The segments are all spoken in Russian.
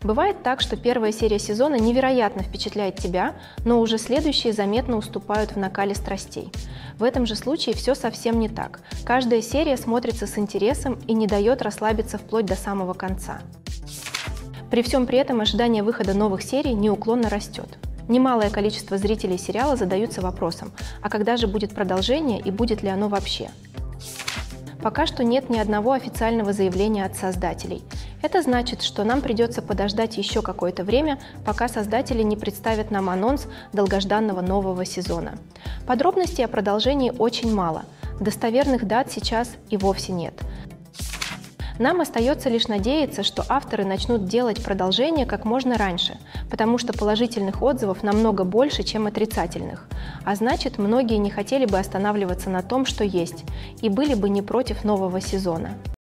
Бывает так, что первая серия сезона невероятно впечатляет тебя, но уже следующие заметно уступают в накале страстей. В этом же случае все совсем не так. Каждая серия смотрится с интересом и не дает расслабиться вплоть до самого конца. При всем при этом ожидание выхода новых серий неуклонно растет. Немалое количество зрителей сериала задаются вопросом, а когда же будет продолжение и будет ли оно вообще? Пока что нет ни одного официального заявления от создателей. Это значит, что нам придется подождать еще какое-то время, пока создатели не представят нам анонс долгожданного нового сезона. Подробностей о продолжении очень мало, достоверных дат сейчас и вовсе нет. Нам остается лишь надеяться, что авторы начнут делать продолжение как можно раньше, потому что положительных отзывов намного больше, чем отрицательных. А значит, многие не хотели бы останавливаться на том, что есть, и были бы не против нового сезона.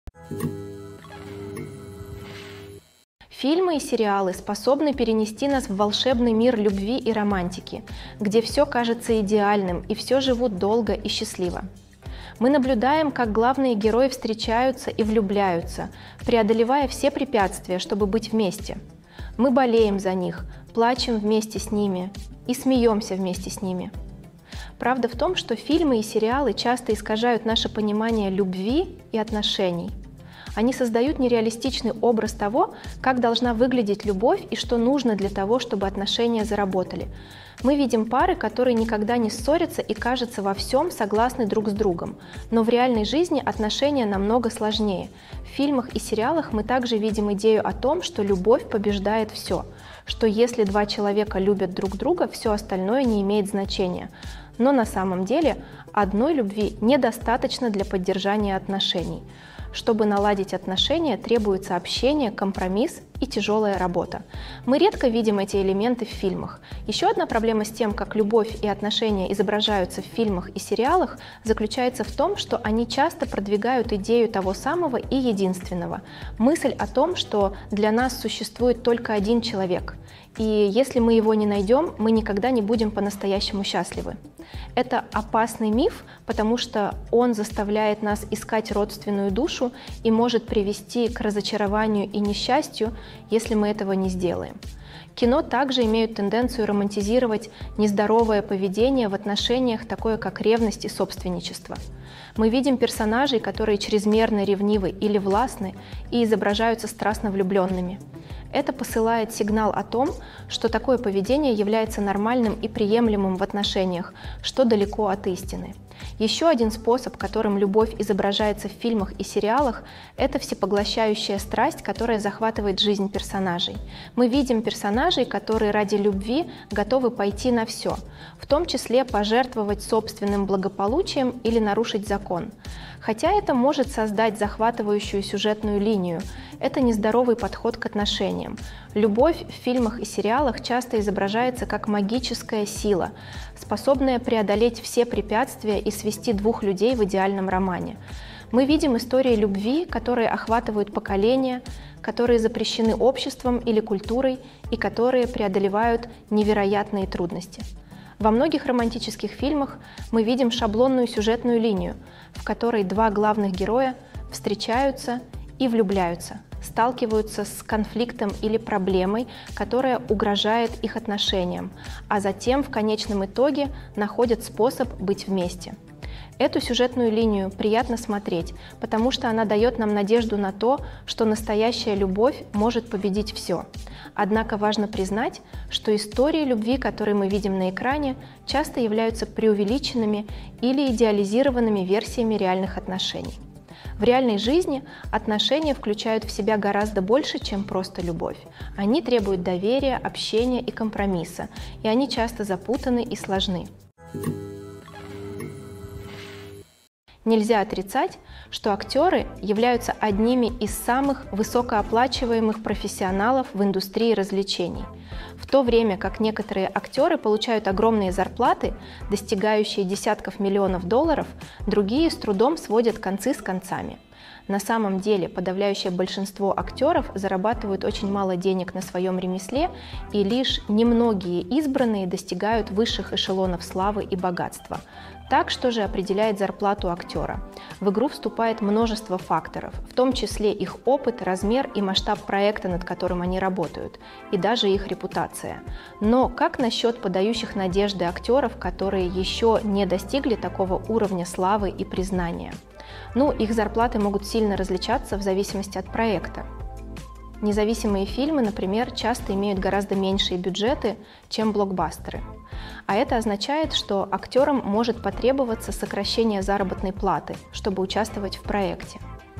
Фильмы и сериалы способны перенести нас в волшебный мир любви и романтики, где все кажется идеальным и все живут долго и счастливо. Мы наблюдаем, как главные герои встречаются и влюбляются, преодолевая все препятствия, чтобы быть вместе. Мы болеем за них, плачем вместе с ними и смеемся вместе с ними. Правда в том, что фильмы и сериалы часто искажают наше понимание любви и отношений. Они создают нереалистичный образ того, как должна выглядеть любовь и что нужно для того, чтобы отношения заработали. Мы видим пары, которые никогда не ссорятся и, кажется, во всем согласны друг с другом. Но в реальной жизни отношения намного сложнее. В фильмах и сериалах мы также видим идею о том, что любовь побеждает все, что если два человека любят друг друга, все остальное не имеет значения. Но на самом деле одной любви недостаточно для поддержания отношений. Чтобы наладить отношения, требуется общение, компромисс и тяжелая работа. Мы редко видим эти элементы в фильмах. Еще одна проблема с тем, как любовь и отношения изображаются в фильмах и сериалах, заключается в том, что они часто продвигают идею того самого и единственного. Мысль о том, что для нас существует только один человек. И если мы его не найдем, мы никогда не будем по-настоящему счастливы. Это опасный миф, потому что он заставляет нас искать родственную душу и может привести к разочарованию и несчастью, если мы этого не сделаем. Кино также имеют тенденцию романтизировать нездоровое поведение в отношениях, такое как ревность и собственничество. Мы видим персонажей, которые чрезмерно ревнивы или властны и изображаются страстно влюбленными. Это посылает сигнал о том, что такое поведение является нормальным и приемлемым в отношениях, что далеко от истины. Еще один способ, которым любовь изображается в фильмах и сериалах, это всепоглощающая страсть, которая захватывает жизнь персонажей. Мы видим персонажей, которые ради любви готовы пойти на все, в том числе пожертвовать собственным благополучием или нарушить закон. Хотя это может создать захватывающую сюжетную линию, это нездоровый подход к отношениям. Любовь в фильмах и сериалах часто изображается как магическая сила, способная преодолеть все препятствия и свести двух людей в идеальном романе. Мы видим истории любви, которые охватывают поколения, которые запрещены обществом или культурой и которые преодолевают невероятные трудности. Во многих романтических фильмах мы видим шаблонную сюжетную линию, в которой два главных героя встречаются и влюбляются, сталкиваются с конфликтом или проблемой, которая угрожает их отношениям, а затем в конечном итоге находят способ быть вместе. Эту сюжетную линию приятно смотреть, потому что она дает нам надежду на то, что настоящая любовь может победить все. Однако важно признать, что истории любви, которые мы видим на экране, часто являются преувеличенными или идеализированными версиями реальных отношений. В реальной жизни отношения включают в себя гораздо больше, чем просто любовь. Они требуют доверия, общения и компромисса, и они часто запутаны и сложны. Нельзя отрицать, что актеры являются одними из самых высокооплачиваемых профессионалов в индустрии развлечений. В то время как некоторые актеры получают огромные зарплаты, достигающие десятков миллионов долларов, другие с трудом сводят концы с концами. На самом деле подавляющее большинство актеров зарабатывают очень мало денег на своем ремесле, и лишь немногие избранные достигают высших эшелонов славы и богатства. Так, что же определяет зарплату актера? В игру вступает множество факторов, в том числе их опыт, размер и масштаб проекта, над которым они работают, и даже их репутация. Но как насчет подающих надежды актеров, которые еще не достигли такого уровня славы и признания? Их зарплаты могут сильно различаться в зависимости от проекта. Независимые фильмы, например, часто имеют гораздо меньшие бюджеты, чем блокбастеры. А это означает, что актерам может потребоваться сокращение заработной платы, чтобы участвовать в проекте.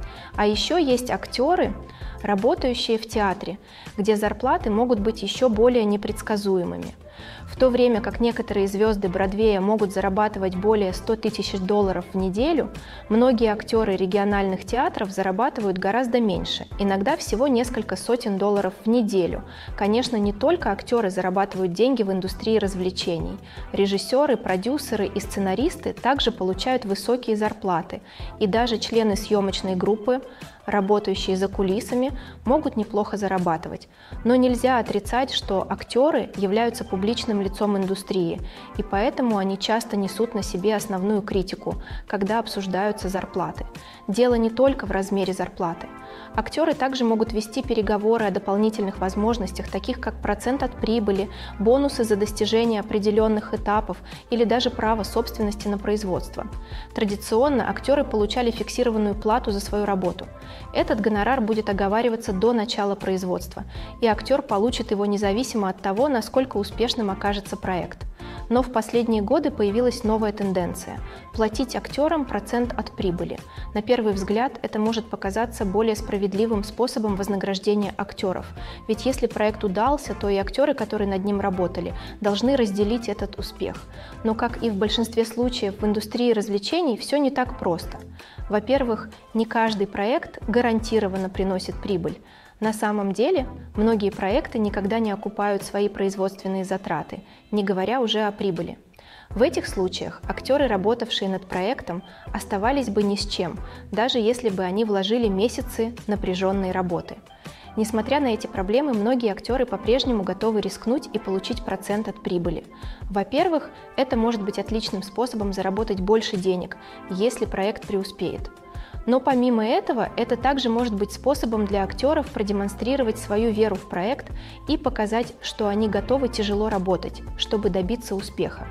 А еще есть актеры, работающие в театре, где зарплаты могут быть еще более непредсказуемыми. В то время как некоторые звезды Бродвея могут зарабатывать более 100 тысяч долларов в неделю, многие актеры региональных театров зарабатывают гораздо меньше, иногда всего несколько сотен долларов в неделю. Конечно, не только актеры зарабатывают деньги в индустрии развлечений. Режиссеры, продюсеры и сценаристы также получают высокие зарплаты, и даже члены съемочной группы, работающие за кулисами, могут неплохо зарабатывать. Но нельзя отрицать, что актеры являются публичным лицом индустрии, и поэтому они часто несут на себе основную критику, когда обсуждаются зарплаты. Дело не только в размере зарплаты. Актеры также могут вести переговоры о дополнительных возможностях, таких как процент от прибыли, бонусы за достижение определенных этапов или даже право собственности на производство. Традиционно актеры получали фиксированную плату за свою работу. Этот гонорар будет оговариваться до начала производства, и актер получит его независимо от того, насколько успешным окажется проект. Но в последние годы появилась новая тенденция – платить актерам процент от прибыли. На первый взгляд это может показаться более справедливым способом вознаграждения актеров, ведь если проект удался, то и актеры, которые над ним работали, должны разделить этот успех. Но, как и в большинстве случаев в индустрии развлечений, все не так просто. Во-первых, не каждый проект гарантированно приносит прибыль. На самом деле, многие проекты никогда не окупают свои производственные затраты, не говоря уже о прибыли. В этих случаях актеры, работавшие над проектом, оставались бы ни с чем, даже если бы они вложили месяцы напряженной работы. Несмотря на эти проблемы, многие актеры по-прежнему готовы рискнуть и получить процент от прибыли. Во-первых, это может быть отличным способом заработать больше денег, если проект преуспеет. Но помимо этого, это также может быть способом для актеров продемонстрировать свою веру в проект и показать, что они готовы тяжело работать, чтобы добиться успеха.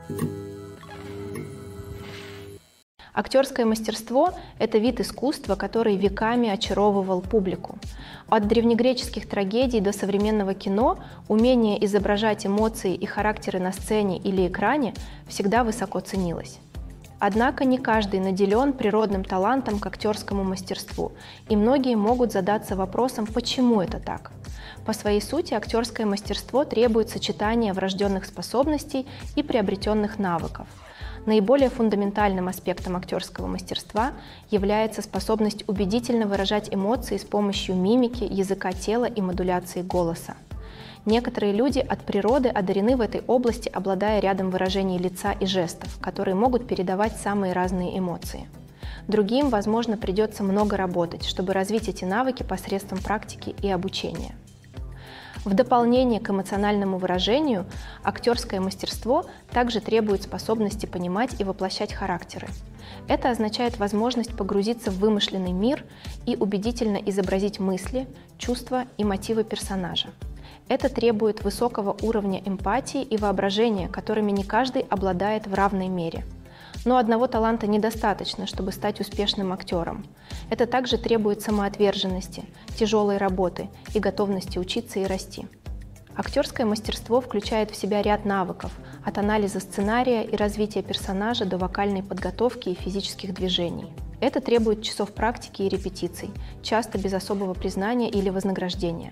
Актерское мастерство – это вид искусства, который веками очаровывал публику. От древнегреческих трагедий до современного кино умение изображать эмоции и характеры на сцене или экране всегда высоко ценилось. Однако не каждый наделен природным талантом к актерскому мастерству, и многие могут задаться вопросом, почему это так. По своей сути, актерское мастерство требует сочетания врожденных способностей и приобретенных навыков. Наиболее фундаментальным аспектом актерского мастерства является способность убедительно выражать эмоции с помощью мимики, языка тела и модуляции голоса. Некоторые люди от природы одарены в этой области, обладая рядом выражений лица и жестов, которые могут передавать самые разные эмоции. Другим, возможно, придется много работать, чтобы развить эти навыки посредством практики и обучения. В дополнение к эмоциональному выражению, актерское мастерство также требует способности понимать и воплощать характеры. Это означает возможность погрузиться в вымышленный мир и убедительно изобразить мысли, чувства и мотивы персонажа. Это требует высокого уровня эмпатии и воображения, которыми не каждый обладает в равной мере. Но одного таланта недостаточно, чтобы стать успешным актером. Это также требует самоотверженности, тяжелой работы и готовности учиться и расти. Актерское мастерство включает в себя ряд навыков, от анализа сценария и развития персонажа до вокальной подготовки и физических движений. Это требует часов практики и репетиций, часто без особого признания или вознаграждения.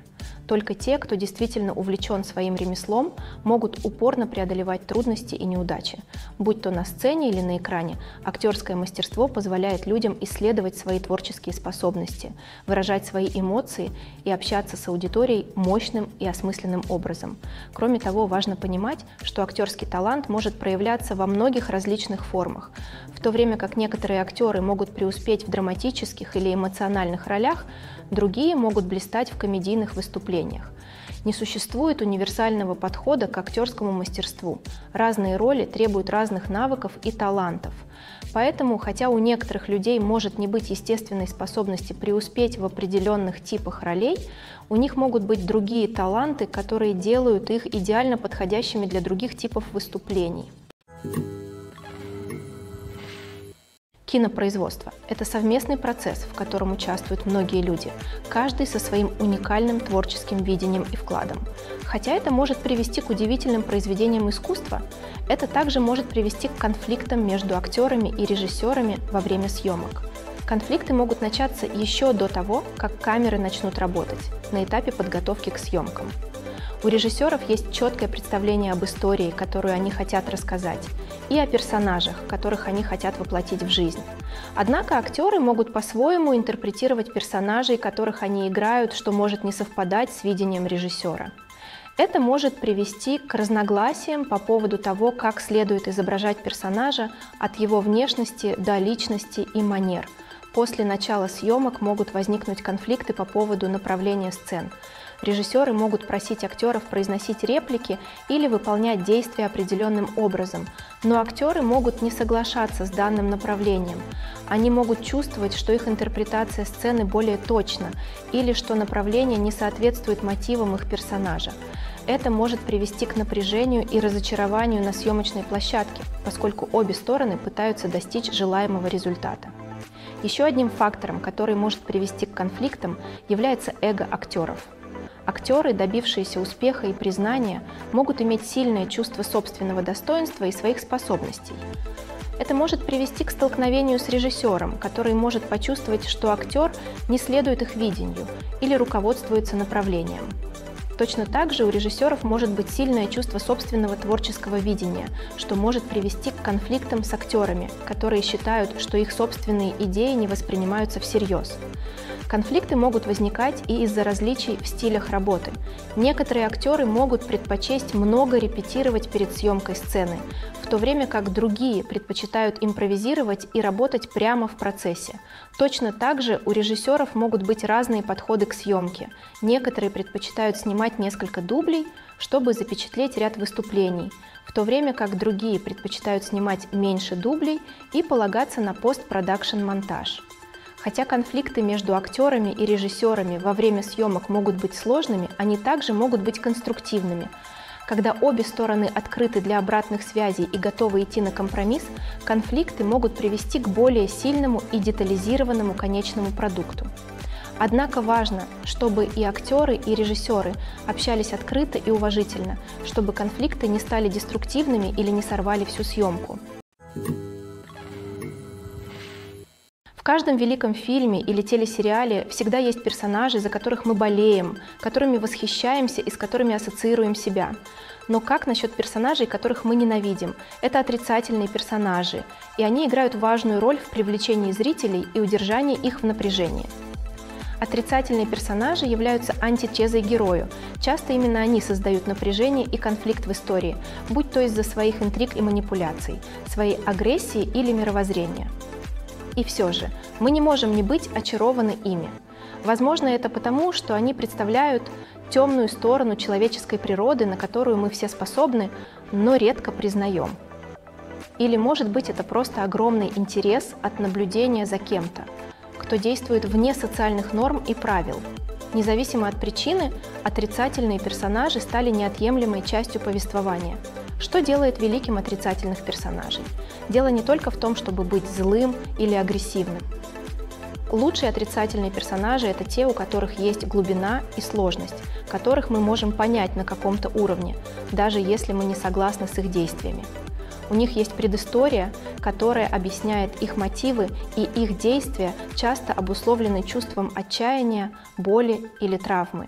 Только те, кто действительно увлечен своим ремеслом, могут упорно преодолевать трудности и неудачи. Будь то на сцене или на экране, актерское мастерство позволяет людям исследовать свои творческие способности, выражать свои эмоции и общаться с аудиторией мощным и осмысленным образом. Кроме того, важно понимать, что актерский талант может проявляться во многих различных формах. В то время как некоторые актеры могут преуспеть в драматических или эмоциональных ролях, другие могут блистать в комедийных выступлениях. Не существует универсального подхода к актерскому мастерству. Разные роли требуют разных навыков и талантов. Поэтому, хотя у некоторых людей может не быть естественной способности преуспеть в определенных типах ролей, у них могут быть другие таланты, которые делают их идеально подходящими для других типов выступлений. Кинопроизводство – это совместный процесс, в котором участвуют многие люди, каждый со своим уникальным творческим видением и вкладом. Хотя это может привести к удивительным произведениям искусства, это также может привести к конфликтам между актерами и режиссерами во время съемок. Конфликты могут начаться еще до того, как камеры начнут работать, на этапе подготовки к съемкам. У режиссеров есть четкое представление об истории, которую они хотят рассказать, и о персонажах, которых они хотят воплотить в жизнь. Однако актеры могут по-своему интерпретировать персонажей, которых они играют, что может не совпадать с видением режиссера. Это может привести к разногласиям по поводу того, как следует изображать персонажа от его внешности до личности и манер. После начала съемок могут возникнуть конфликты по поводу направления сцен. Режиссеры могут просить актеров произносить реплики или выполнять действия определенным образом, но актеры могут не соглашаться с данным направлением. Они могут чувствовать, что их интерпретация сцены более точна или что направление не соответствует мотивам их персонажа. Это может привести к напряжению и разочарованию на съемочной площадке, поскольку обе стороны пытаются достичь желаемого результата. Еще одним фактором, который может привести к конфликтам, является эго актеров. Актеры, добившиеся успеха и признания, могут иметь сильное чувство собственного достоинства и своих способностей. Это может привести к столкновению с режиссером, который может почувствовать, что актер не следует их видению или руководствуется направлением. Точно так же у режиссеров может быть сильное чувство собственного творческого видения, что может привести к конфликтам с актерами, которые считают, что их собственные идеи не воспринимаются всерьез. Конфликты могут возникать и из-за различий в стилях работы. Некоторые актеры могут предпочесть много репетировать перед съемкой сцены, в то время как другие предпочитают импровизировать и работать прямо в процессе. Точно так же у режиссеров могут быть разные подходы к съемке. Некоторые предпочитают снимать несколько дублей, чтобы запечатлеть ряд выступлений, в то время как другие предпочитают снимать меньше дублей и полагаться на постпродакшн-монтаж. Хотя конфликты между актерами и режиссерами во время съемок могут быть сложными, они также могут быть конструктивными. Когда обе стороны открыты для обратных связей и готовы идти на компромисс, конфликты могут привести к более сильному и детализированному конечному продукту. Однако важно, чтобы и актеры, и режиссеры общались открыто и уважительно, чтобы конфликты не стали деструктивными или не сорвали всю съемку. В каждом великом фильме или телесериале всегда есть персонажи, за которых мы болеем, которыми восхищаемся и с которыми ассоциируем себя. Но как насчет персонажей, которых мы ненавидим? Это отрицательные персонажи, и они играют важную роль в привлечении зрителей и удержании их в напряжении. Отрицательные персонажи являются антитезой герою. Часто именно они создают напряжение и конфликт в истории, будь то из-за своих интриг и манипуляций, своей агрессии или мировоззрения. И все же, мы не можем не быть очарованы ими. Возможно, это потому, что они представляют темную сторону человеческой природы, на которую мы все способны, но редко признаем. Или, может быть, это просто огромный интерес от наблюдения за кем-то, кто действует вне социальных норм и правил. Независимо от причины, отрицательные персонажи стали неотъемлемой частью повествования. Что делает великим отрицательных персонажей? Дело не только в том, чтобы быть злым или агрессивным. Лучшие отрицательные персонажи – это те, у которых есть глубина и сложность, которых мы можем понять на каком-то уровне, даже если мы не согласны с их действиями. У них есть предыстория, которая объясняет их мотивы, и их действия часто обусловлены чувством отчаяния, боли или травмы.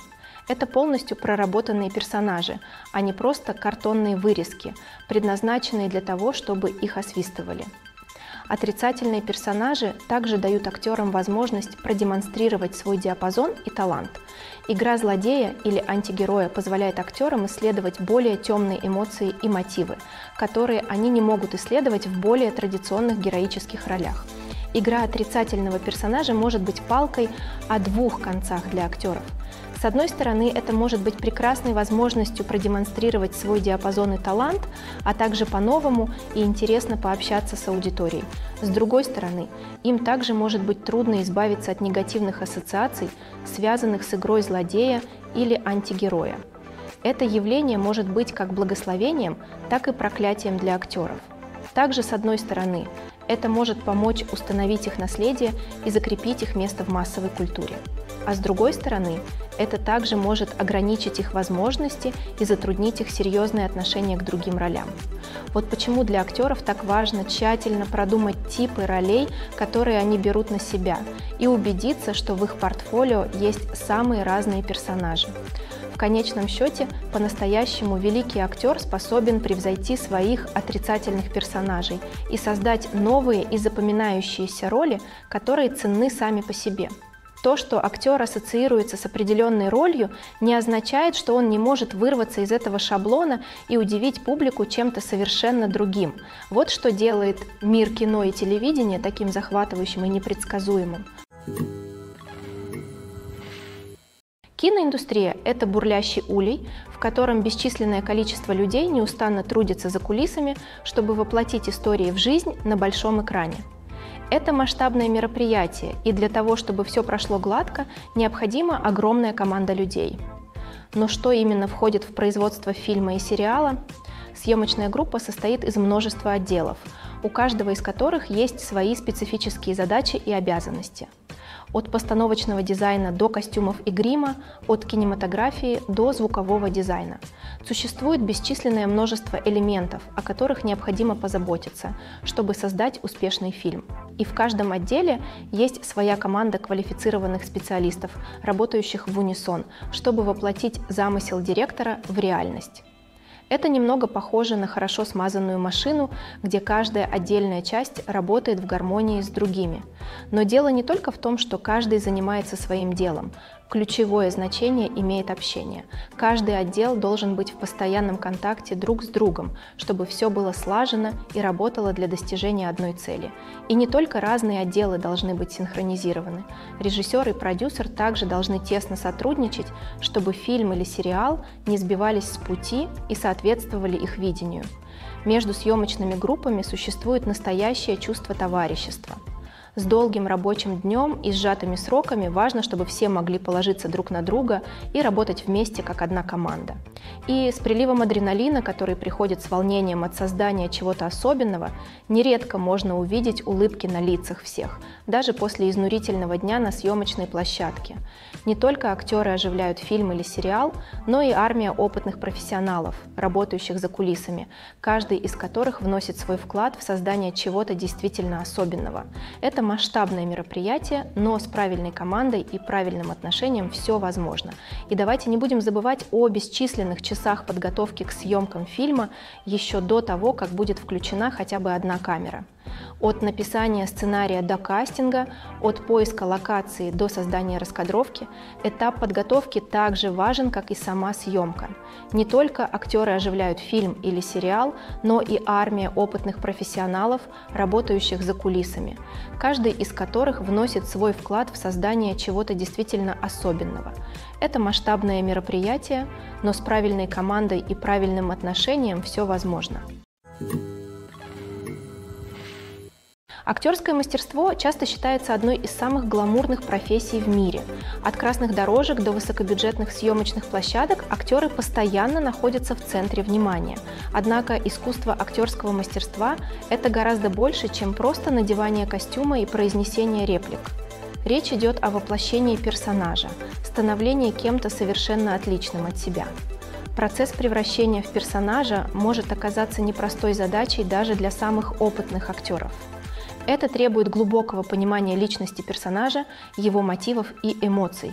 Это полностью проработанные персонажи, а не просто картонные вырезки, предназначенные для того, чтобы их освистывали. Отрицательные персонажи также дают актерам возможность продемонстрировать свой диапазон и талант. Игра злодея или антигероя позволяет актерам исследовать более темные эмоции и мотивы, которые они не могут исследовать в более традиционных героических ролях. Игра отрицательного персонажа может быть палкой о двух концах для актеров. С одной стороны, это может быть прекрасной возможностью продемонстрировать свой диапазон и талант, а также по-новому и интересно пообщаться с аудиторией. С другой стороны, им также может быть трудно избавиться от негативных ассоциаций, связанных с игрой злодея или антигероя. Это явление может быть как благословением, так и проклятием для актеров. Также, с одной стороны, это может помочь установить их наследие и закрепить их место в массовой культуре. А с другой стороны, это также может ограничить их возможности и затруднить их серьезные отношения к другим ролям. Вот почему для актеров так важно тщательно продумать типы ролей, которые они берут на себя, и убедиться, что в их портфолио есть самые разные персонажи. В конечном счете, по-настоящему великий актер способен превзойти своих отрицательных персонажей и создать новые и запоминающиеся роли, которые ценны сами по себе. То, что актер ассоциируется с определенной ролью, не означает, что он не может вырваться из этого шаблона и удивить публику чем-то совершенно другим. Вот что делает мир кино и телевидения таким захватывающим и непредсказуемым. Киноиндустрия – это бурлящий улей, в котором бесчисленное количество людей неустанно трудится за кулисами, чтобы воплотить истории в жизнь на большом экране. Это масштабное мероприятие, и для того, чтобы все прошло гладко, необходима огромная команда людей. Но что именно входит в производство фильма и сериала? Съемочная группа состоит из множества отделов, у каждого из которых есть свои специфические задачи и обязанности. От постановочного дизайна до костюмов и грима, от кинематографии до звукового дизайна. Существует бесчисленное множество элементов, о которых необходимо позаботиться, чтобы создать успешный фильм. И в каждом отделе есть своя команда квалифицированных специалистов, работающих в унисон, чтобы воплотить замысел директора в реальность. Это немного похоже на хорошо смазанную машину, где каждая отдельная часть работает в гармонии с другими. Но дело не только в том, что каждый занимается своим делом. Ключевое значение имеет общение. Каждый отдел должен быть в постоянном контакте друг с другом, чтобы все было слажено и работало для достижения одной цели. И не только разные отделы должны быть синхронизированы. Режиссер и продюсер также должны тесно сотрудничать, чтобы фильм или сериал не сбивались с пути и соответствовали их видению. Между съемочными группами существует настоящее чувство товарищества. С долгим рабочим днем и сжатыми сроками важно, чтобы все могли положиться друг на друга и работать вместе как одна команда. И с приливом адреналина, который приходит с волнением от создания чего-то особенного, нередко можно увидеть улыбки на лицах всех, даже после изнурительного дня на съемочной площадке. Не только актеры оживляют фильм или сериал, но и армия опытных профессионалов, работающих за кулисами, каждый из которых вносит свой вклад в создание чего-то действительно особенного. Это масштабное мероприятие, но с правильной командой и правильным отношением все возможно. И давайте не будем забывать о бесчисленных часах подготовки к съемкам фильма еще до того, как будет включена хотя бы одна камера. От написания сценария до кастинга, от поиска локации до создания раскадровки, этап подготовки также важен, как и сама съемка. Не только актеры оживляют фильм или сериал, но и армия опытных профессионалов, работающих за кулисами, каждый из которых вносит свой вклад в создание чего-то действительно особенного. Это масштабное мероприятие, но с правильной командой и правильным отношением все возможно. Актерское мастерство часто считается одной из самых гламурных профессий в мире. От красных дорожек до высокобюджетных съемочных площадок актеры постоянно находятся в центре внимания. Однако искусство актерского мастерства – это гораздо больше, чем просто надевание костюма и произнесение реплик. Речь идет о воплощении персонажа, становлении кем-то совершенно отличным от себя. Процесс превращения в персонажа может оказаться непростой задачей даже для самых опытных актеров. Это требует глубокого понимания личности персонажа, его мотивов и эмоций.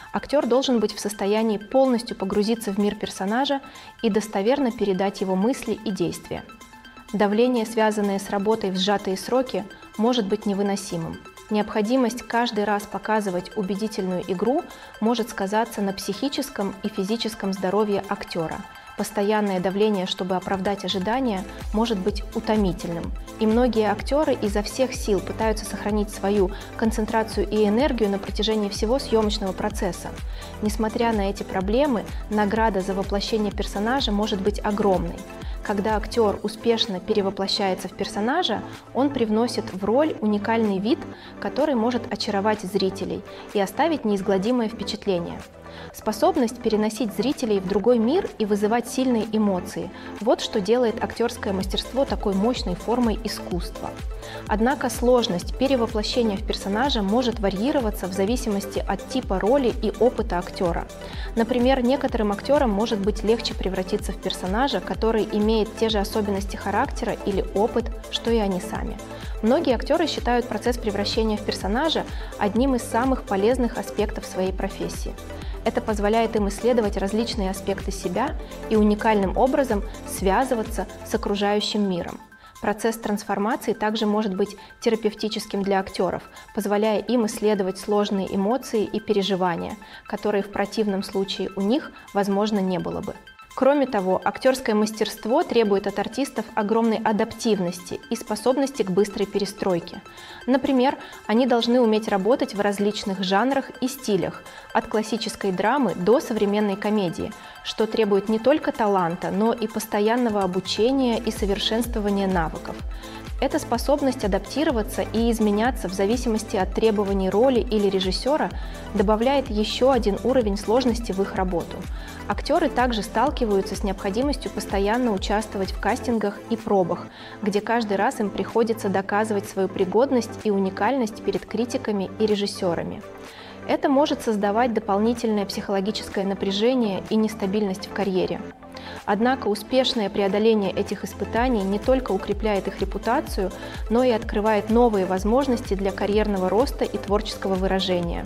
Актер должен быть в состоянии полностью погрузиться в мир персонажа и достоверно передать его мысли и действия. Давление, связанное с работой в сжатые сроки, может быть невыносимым. Необходимость каждый раз показывать убедительную игру может сказаться на психическом и физическом здоровье актера. Постоянное давление, чтобы оправдать ожидания, может быть утомительным. И многие актеры изо всех сил пытаются сохранить свою концентрацию и энергию на протяжении всего съемочного процесса. Несмотря на эти проблемы, награда за воплощение персонажа может быть огромной. Когда актер успешно перевоплощается в персонажа, он привносит в роль уникальный вид, который может очаровать зрителей и оставить неизгладимое впечатление. Способность переносить зрителей в другой мир и вызывать сильные эмоции – вот что делает актерское мастерство такой мощной формой искусства. Однако сложность перевоплощения в персонажа может варьироваться в зависимости от типа роли и опыта актера. Например, некоторым актерам может быть легче превратиться в персонажа, который имеет те же особенности характера или опыт, что и они сами. Многие актеры считают процесс превращения в персонажа одним из самых полезных аспектов своей профессии. Это позволяет им исследовать различные аспекты себя и уникальным образом связываться с окружающим миром. Процесс трансформации также может быть терапевтическим для актеров, позволяя им исследовать сложные эмоции и переживания, которые в противном случае у них, возможно, не было бы. Кроме того, актерское мастерство требует от артистов огромной адаптивности и способности к быстрой перестройке. Например, они должны уметь работать в различных жанрах и стилях, от классической драмы до современной комедии, что требует не только таланта, но и постоянного обучения и совершенствования навыков. Эта способность адаптироваться и изменяться в зависимости от требований роли или режиссера добавляет еще один уровень сложности в их работу. Актеры также сталкиваются с необходимостью постоянно участвовать в кастингах и пробах, где каждый раз им приходится доказывать свою пригодность и уникальность перед критиками и режиссерами. Это может создавать дополнительное психологическое напряжение и нестабильность в карьере. Однако успешное преодоление этих испытаний не только укрепляет их репутацию, но и открывает новые возможности для карьерного роста и творческого выражения.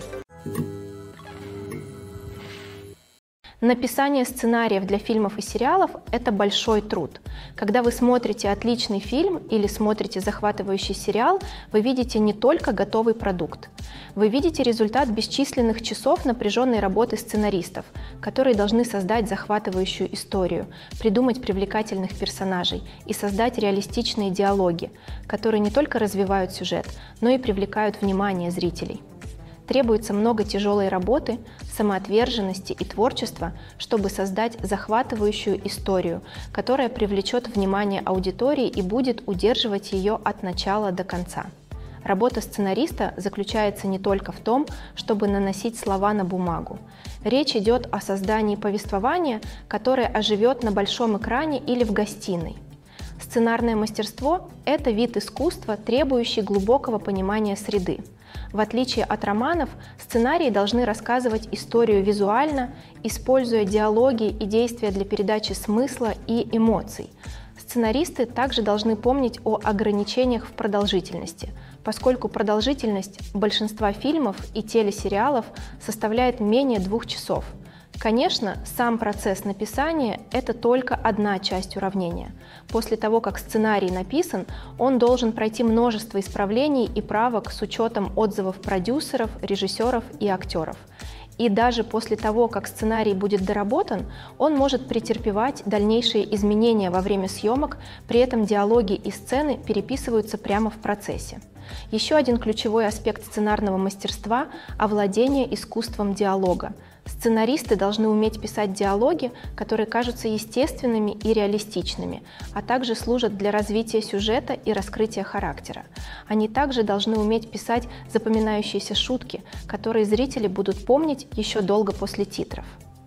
Написание сценариев для фильмов и сериалов – это большой труд. Когда вы смотрите отличный фильм или смотрите захватывающий сериал, вы видите не только готовый продукт. Вы видите результат бесчисленных часов напряженной работы сценаристов, которые должны создать захватывающую историю, придумать привлекательных персонажей и создать реалистичные диалоги, которые не только развивают сюжет, но и привлекают внимание зрителей. Требуется много тяжелой работы, самоотверженности и творчества, чтобы создать захватывающую историю, которая привлечет внимание аудитории и будет удерживать ее от начала до конца. Работа сценариста заключается не только в том, чтобы наносить слова на бумагу. Речь идет о создании повествования, которое оживет на большом экране или в гостиной. Сценарное мастерство – это вид искусства, требующий глубокого понимания среды. В отличие от романов, сценарии должны рассказывать историю визуально, используя диалоги и действия для передачи смысла и эмоций. Сценаристы также должны помнить о ограничениях в продолжительности, поскольку продолжительность большинства фильмов и телесериалов составляет менее 2 часов. Конечно, сам процесс написания – это только одна часть уравнения. После того, как сценарий написан, он должен пройти множество исправлений и правок с учетом отзывов продюсеров, режиссеров и актеров. И даже после того, как сценарий будет доработан, он может претерпевать дальнейшие изменения во время съемок, при этом диалоги и сцены переписываются прямо в процессе. Еще один ключевой аспект сценарного мастерства – овладение искусством диалога. Сценаристы должны уметь писать диалоги, которые кажутся естественными и реалистичными, а также служат для развития сюжета и раскрытия характера. Они также должны уметь писать запоминающиеся шутки, которые зрители будут помнить еще долго после титров.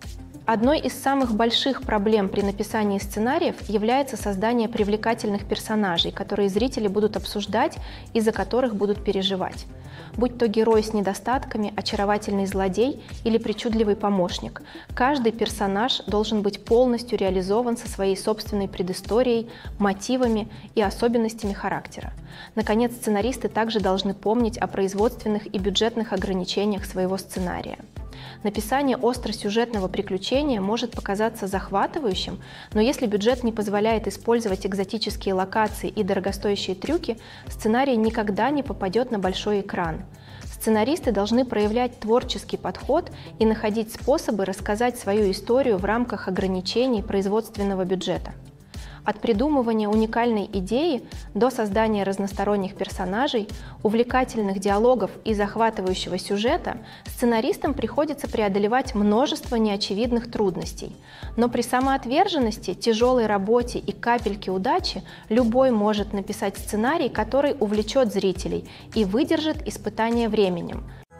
Одной из самых больших проблем при написании сценариев является создание привлекательных персонажей, которые зрители будут обсуждать и за которых будут переживать. Будь то герой с недостатками, очаровательный злодей или причудливый помощник, каждый персонаж должен быть полностью реализован со своей собственной предысторией, мотивами и особенностями характера. Наконец, сценаристы также должны помнить о производственных и бюджетных ограничениях своего сценария. Написание остросюжетного приключения может показаться захватывающим, но если бюджет не позволяет использовать экзотические локации и дорогостоящие трюки, сценарий никогда не попадет на большой экран. Сценаристы должны проявлять творческий подход и находить способы рассказать свою историю в рамках ограничений производственного бюджета. От придумывания уникальной идеи до создания разносторонних персонажей, увлекательных диалогов и захватывающего сюжета сценаристам приходится преодолевать множество неочевидных трудностей. Но при самоотверженности, тяжелой работе и капельке удачи любой может написать сценарий, который увлечет зрителей и выдержит испытание временем.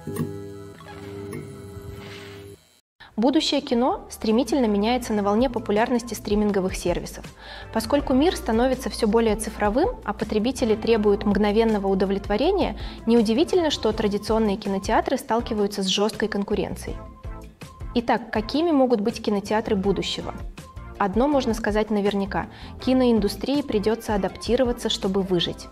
Будущее кино стремительно меняется на волне популярности стриминговых сервисов. Поскольку мир становится все более цифровым, а потребители требуют мгновенного удовлетворения, неудивительно, что традиционные кинотеатры сталкиваются с жесткой конкуренцией. Итак, какими могут быть кинотеатры будущего? Одно можно сказать наверняка – киноиндустрии придется адаптироваться, чтобы выжить.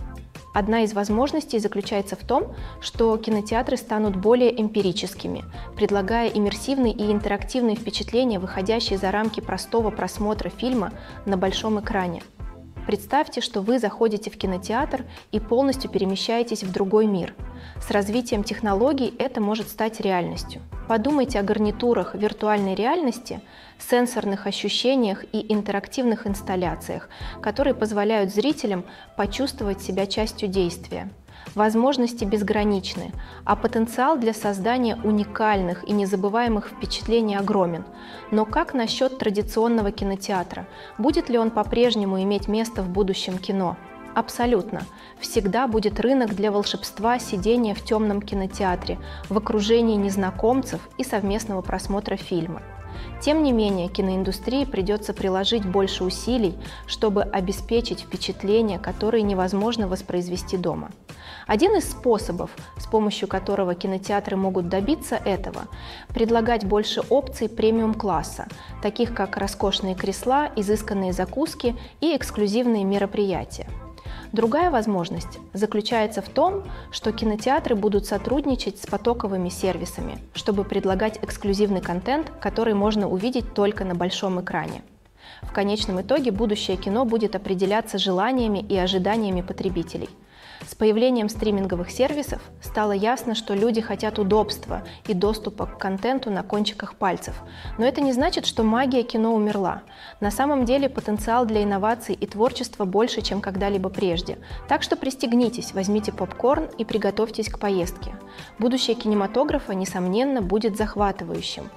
Одна из возможностей заключается в том, что кинотеатры станут более эмпирическими, предлагая иммерсивные и интерактивные впечатления, выходящие за рамки простого просмотра фильма на большом экране. Представьте, что вы заходите в кинотеатр и полностью перемещаетесь в другой мир. С развитием технологий это может стать реальностью. Подумайте о гарнитурах виртуальной реальности, сенсорных ощущениях и интерактивных инсталляциях, которые позволяют зрителям почувствовать себя частью действия. Возможности безграничны, а потенциал для создания уникальных и незабываемых впечатлений огромен. Но как насчет традиционного кинотеатра? Будет ли он по-прежнему иметь место в будущем кино? Абсолютно. Всегда будет рынок для волшебства сидения в темном кинотеатре, в окружении незнакомцев и совместного просмотра фильма. Тем не менее, киноиндустрии придется приложить больше усилий, чтобы обеспечить впечатления, которые невозможно воспроизвести дома. Один из способов, с помощью которого кинотеатры могут добиться этого, предлагать больше опций премиум-класса, таких как роскошные кресла, изысканные закуски и эксклюзивные мероприятия. Другая возможность заключается в том, что кинотеатры будут сотрудничать с потоковыми сервисами, чтобы предлагать эксклюзивный контент, который можно увидеть только на большом экране. В конечном итоге будущее кино будет определяться желаниями и ожиданиями потребителей. С появлением стриминговых сервисов стало ясно, что люди хотят удобства и доступа к контенту на кончиках пальцев. Но это не значит, что магия кино умерла. На самом деле потенциал для инноваций и творчества больше, чем когда-либо прежде. Так что пристегнитесь, возьмите попкорн и приготовьтесь к поездке. Будущее кинематографа, несомненно, будет захватывающим.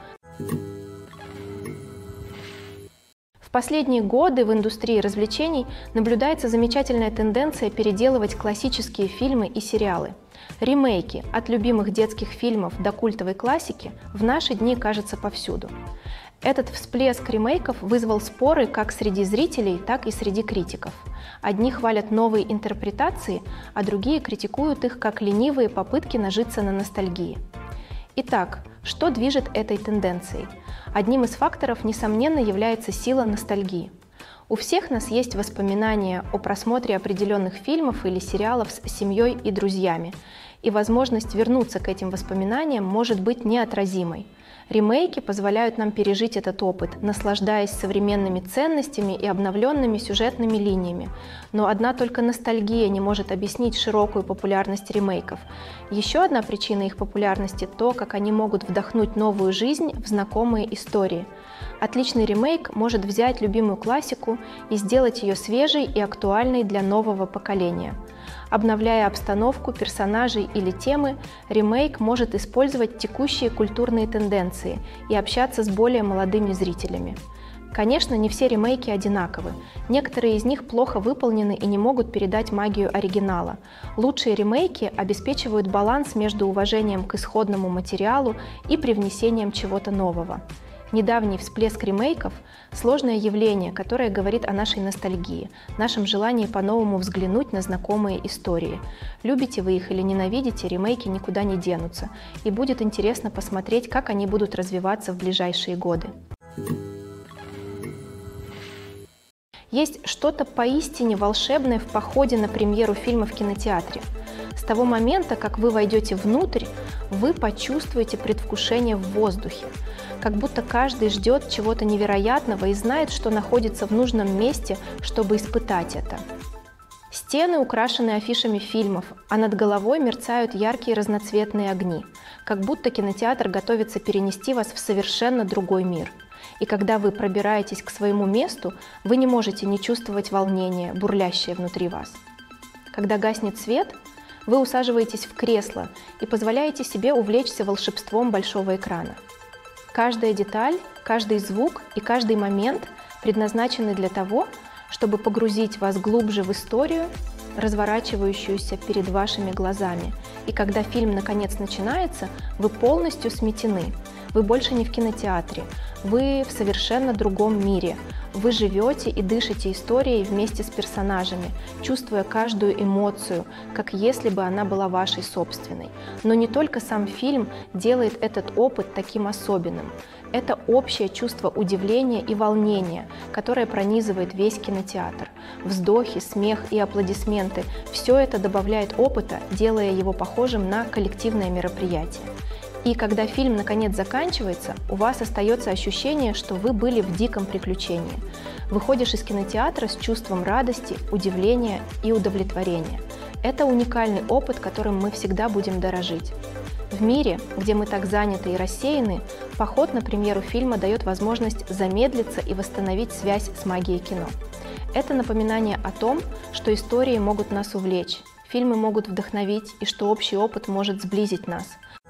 В последние годы в индустрии развлечений наблюдается замечательная тенденция переделывать классические фильмы и сериалы. Ремейки от любимых детских фильмов до культовой классики в наши дни кажется повсюду. Этот всплеск ремейков вызвал споры как среди зрителей, так и среди критиков. Одни хвалят новые интерпретации, а другие критикуют их как ленивые попытки нажиться на ностальгии. Итак, что движет этой тенденцией? Одним из факторов, несомненно, является сила ностальгии. У всех нас есть воспоминания о просмотре определенных фильмов или сериалов с семьей и друзьями, и возможность вернуться к этим воспоминаниям может быть неотразимой. Ремейки позволяют нам пережить этот опыт, наслаждаясь современными ценностями и обновленными сюжетными линиями. Но одна только ностальгия не может объяснить широкую популярность ремейков. Еще одна причина их популярности – то, как они могут вдохнуть новую жизнь в знакомые истории. Отличный ремейк может взять любимую классику и сделать ее свежей и актуальной для нового поколения. Обновляя обстановку, персонажей или темы, ремейк может использовать текущие культурные тенденции и общаться с более молодыми зрителями. Конечно, не все ремейки одинаковы. Некоторые из них плохо выполнены и не могут передать магию оригинала. Лучшие ремейки обеспечивают баланс между уважением к исходному материалу и привнесением чего-то нового. Недавний всплеск ремейков – сложное явление, которое говорит о нашей ностальгии, нашем желании по-новому взглянуть на знакомые истории. Любите вы их или ненавидите, ремейки никуда не денутся, и будет интересно посмотреть, как они будут развиваться в ближайшие годы. Есть что-то поистине волшебное в походе на премьеру фильма в кинотеатре. С того момента, как вы войдете внутрь, вы почувствуете предвкушение в воздухе, как будто каждый ждет чего-то невероятного и знает, что находится в нужном месте, чтобы испытать это. Стены украшены афишами фильмов, а над головой мерцают яркие разноцветные огни, как будто кинотеатр готовится перенести вас в совершенно другой мир. И когда вы пробираетесь к своему месту, вы не можете не чувствовать волнение, бурлящее внутри вас. Когда гаснет свет, вы усаживаетесь в кресло и позволяете себе увлечься волшебством большого экрана. Каждая деталь, каждый звук и каждый момент предназначены для того, чтобы погрузить вас глубже в историю, разворачивающуюся перед вашими глазами. И когда фильм наконец начинается, вы полностью сметены. Вы больше не в кинотеатре, вы в совершенно другом мире. Вы живете и дышите историей вместе с персонажами, чувствуя каждую эмоцию, как если бы она была вашей собственной. Но не только сам фильм делает этот опыт таким особенным. Это общее чувство удивления и волнения, которое пронизывает весь кинотеатр. Вздохи, смех и аплодисменты – все это добавляет опыта, делая его похожим на коллективное мероприятие. И когда фильм наконец заканчивается, у вас остается ощущение, что вы были в диком приключении. Выходишь из кинотеатра с чувством радости, удивления и удовлетворения. Это уникальный опыт, которым мы всегда будем дорожить. В мире, где мы так заняты и рассеяны, поход на премьеру фильма дает возможность замедлиться и восстановить связь с магией кино. Это напоминание о том, что истории могут нас увлечь, фильмы могут вдохновить и что общий опыт может сблизить нас.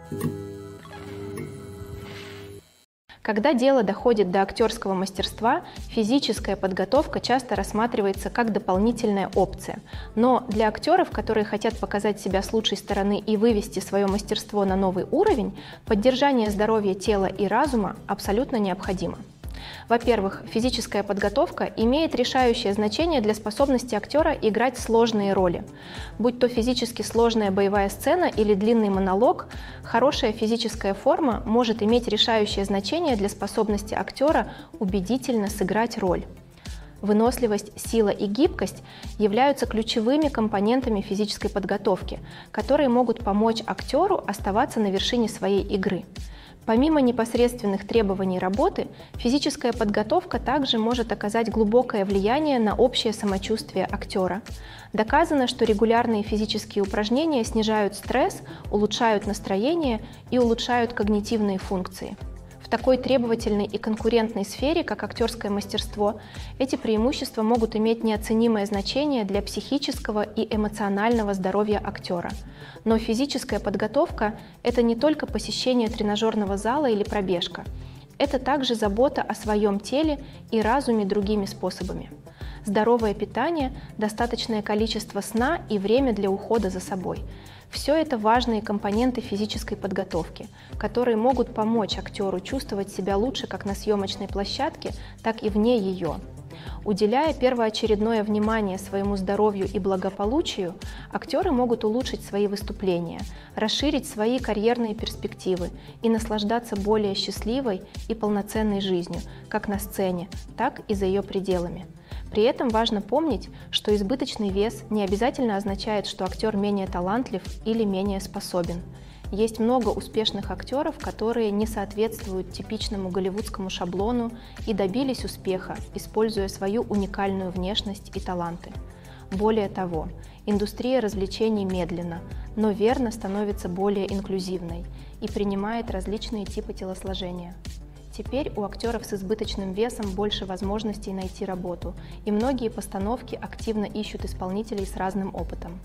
Когда дело доходит до актерского мастерства, физическая подготовка часто рассматривается как дополнительная опция. Но для актеров, которые хотят показать себя с лучшей стороны и вывести свое мастерство на новый уровень, поддержание здоровья тела и разума абсолютно необходимо. Во-первых, физическая подготовка имеет решающее значение для способности актера играть сложные роли. Будь то физически сложная боевая сцена или длинный монолог, хорошая физическая форма может иметь решающее значение для способности актера убедительно сыграть роль. Выносливость, сила и гибкость являются ключевыми компонентами физической подготовки, которые могут помочь актеру оставаться на вершине своей игры. Помимо непосредственных требований работы, физическая подготовка также может оказать глубокое влияние на общее самочувствие актера. Доказано, что регулярные физические упражнения снижают стресс, улучшают настроение и улучшают когнитивные функции. В такой требовательной и конкурентной сфере, как актерское мастерство, эти преимущества могут иметь неоценимое значение для психического и эмоционального здоровья актера. Но физическая подготовка – это не только посещение тренажерного зала или пробежка. Это также забота о своем теле и разуме другими способами. Здоровое питание, достаточное количество сна и время для ухода за собой – все это важные компоненты физической подготовки, которые могут помочь актеру чувствовать себя лучше как на съемочной площадке, так и вне ее. Уделяя первоочередное внимание своему здоровью и благополучию, актеры могут улучшить свои выступления, расширить свои карьерные перспективы и наслаждаться более счастливой и полноценной жизнью, как на сцене, так и за ее пределами. При этом важно помнить, что избыточный вес не обязательно означает, что актер менее талантлив или менее способен. Есть много успешных актеров, которые не соответствуют типичному голливудскому шаблону и добились успеха, используя свою уникальную внешность и таланты. Более того, индустрия развлечений медленно, но верно становится более инклюзивной и принимает различные типы телосложения. Теперь у актеров с избыточным весом больше возможностей найти работу, и многие постановки активно ищут исполнителей с разным опытом.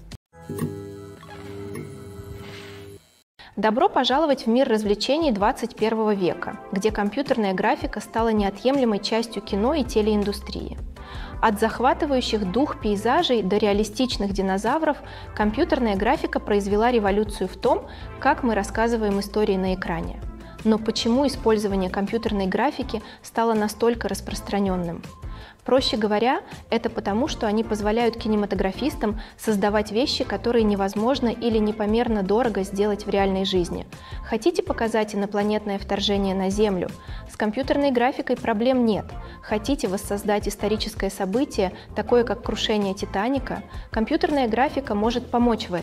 Добро пожаловать в мир развлечений 21 века, где компьютерная графика стала неотъемлемой частью кино и телеиндустрии. От захватывающих дух пейзажей до реалистичных динозавров компьютерная графика произвела революцию в том, как мы рассказываем истории на экране. Но почему использование компьютерной графики стало настолько распространенным? Проще говоря, это потому, что они позволяют кинематографистам создавать вещи, которые невозможно или непомерно дорого сделать в реальной жизни. Хотите показать инопланетное вторжение на Землю? С компьютерной графикой проблем нет. Хотите воссоздать историческое событие, такое как крушение Титаника? Компьютерная графика может помочь в этом.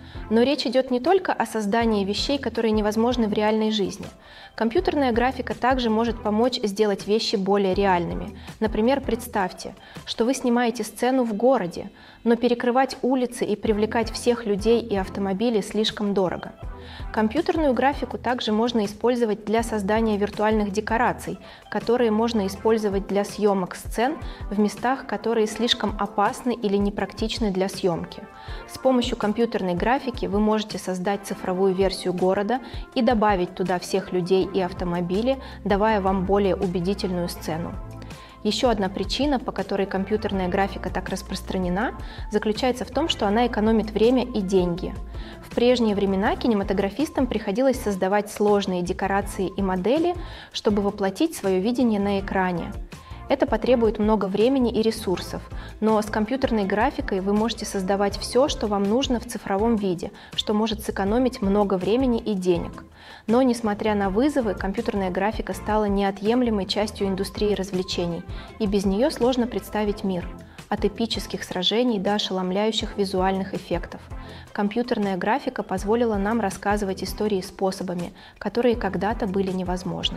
Но речь идет не только о создании вещей, которые невозможны в реальной жизни. Компьютерная графика также может помочь сделать вещи более реальными. Например, представьте, что вы снимаете сцену в городе, но перекрывать улицы и привлекать всех людей и автомобили слишком дорого. Компьютерную графику также можно использовать для создания виртуальных декораций, которые можно использовать для съемок сцен в местах, которые слишком опасны или непрактичны для съемки. С помощью компьютерной графики вы можете создать цифровую версию города и добавить туда всех людей и автомобили, давая вам более убедительную сцену. Еще одна причина, по которой компьютерная графика так распространена, заключается в том, что она экономит время и деньги. В прежние времена кинематографистам приходилось создавать сложные декорации и модели, чтобы воплотить свое видение на экране. Это потребует много времени и ресурсов, но с компьютерной графикой вы можете создавать все, что вам нужно в цифровом виде, что может сэкономить много времени и денег. Но, несмотря на вызовы, компьютерная графика стала неотъемлемой частью индустрии развлечений, и без нее сложно представить мир. От эпических сражений до ошеломляющих визуальных эффектов. Компьютерная графика позволила нам рассказывать истории способами, которые когда-то были невозможны.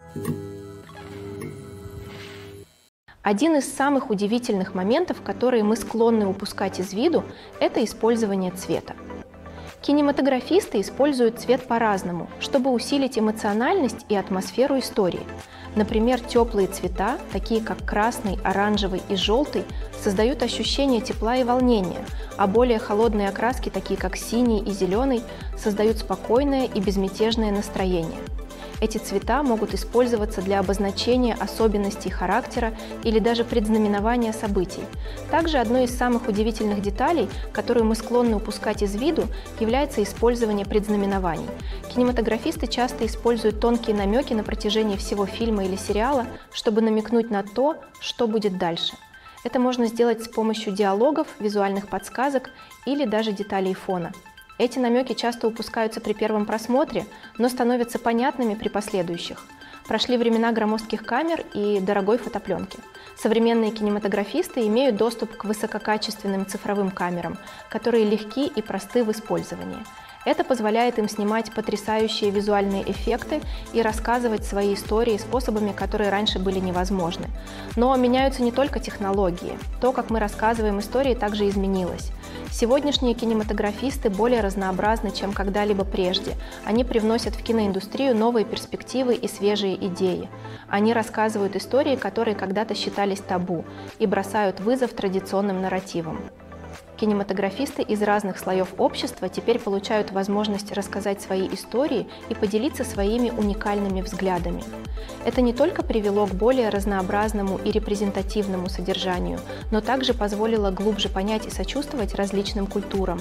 Один из самых удивительных моментов, которые мы склонны упускать из виду, это использование цвета. Кинематографисты используют цвет по-разному, чтобы усилить эмоциональность и атмосферу истории. Например, теплые цвета, такие как красный, оранжевый и желтый, создают ощущение тепла и волнения, а более холодные окраски, такие как синий и зеленый, создают спокойное и безмятежное настроение. Эти цвета могут использоваться для обозначения особенностей характера или даже предзнаменования событий. Также одной из самых удивительных деталей, которую мы склонны упускать из виду, является использование предзнаменований. Кинематографисты часто используют тонкие намеки на протяжении всего фильма или сериала, чтобы намекнуть на то, что будет дальше. Это можно сделать с помощью диалогов, визуальных подсказок или даже деталей фона. Эти намеки часто упускаются при первом просмотре, но становятся понятными при последующих. Прошли времена громоздких камер и дорогой фотопленки. Современные кинематографисты имеют доступ к высококачественным цифровым камерам, которые легки и просты в использовании. Это позволяет им снимать потрясающие визуальные эффекты и рассказывать свои истории способами, которые раньше были невозможны. Но меняются не только технологии. То, как мы рассказываем истории, также изменилось. Сегодняшние кинематографисты более разнообразны, чем когда-либо прежде. Они привносят в киноиндустрию новые перспективы и свежие идеи. Они рассказывают истории, которые когда-то считались табу, и бросают вызов традиционным нарративам. Кинематографисты из разных слоев общества теперь получают возможность рассказать свои истории и поделиться своими уникальными взглядами. Это не только привело к более разнообразному и репрезентативному содержанию, но также позволило глубже понять и сочувствовать различным культурам.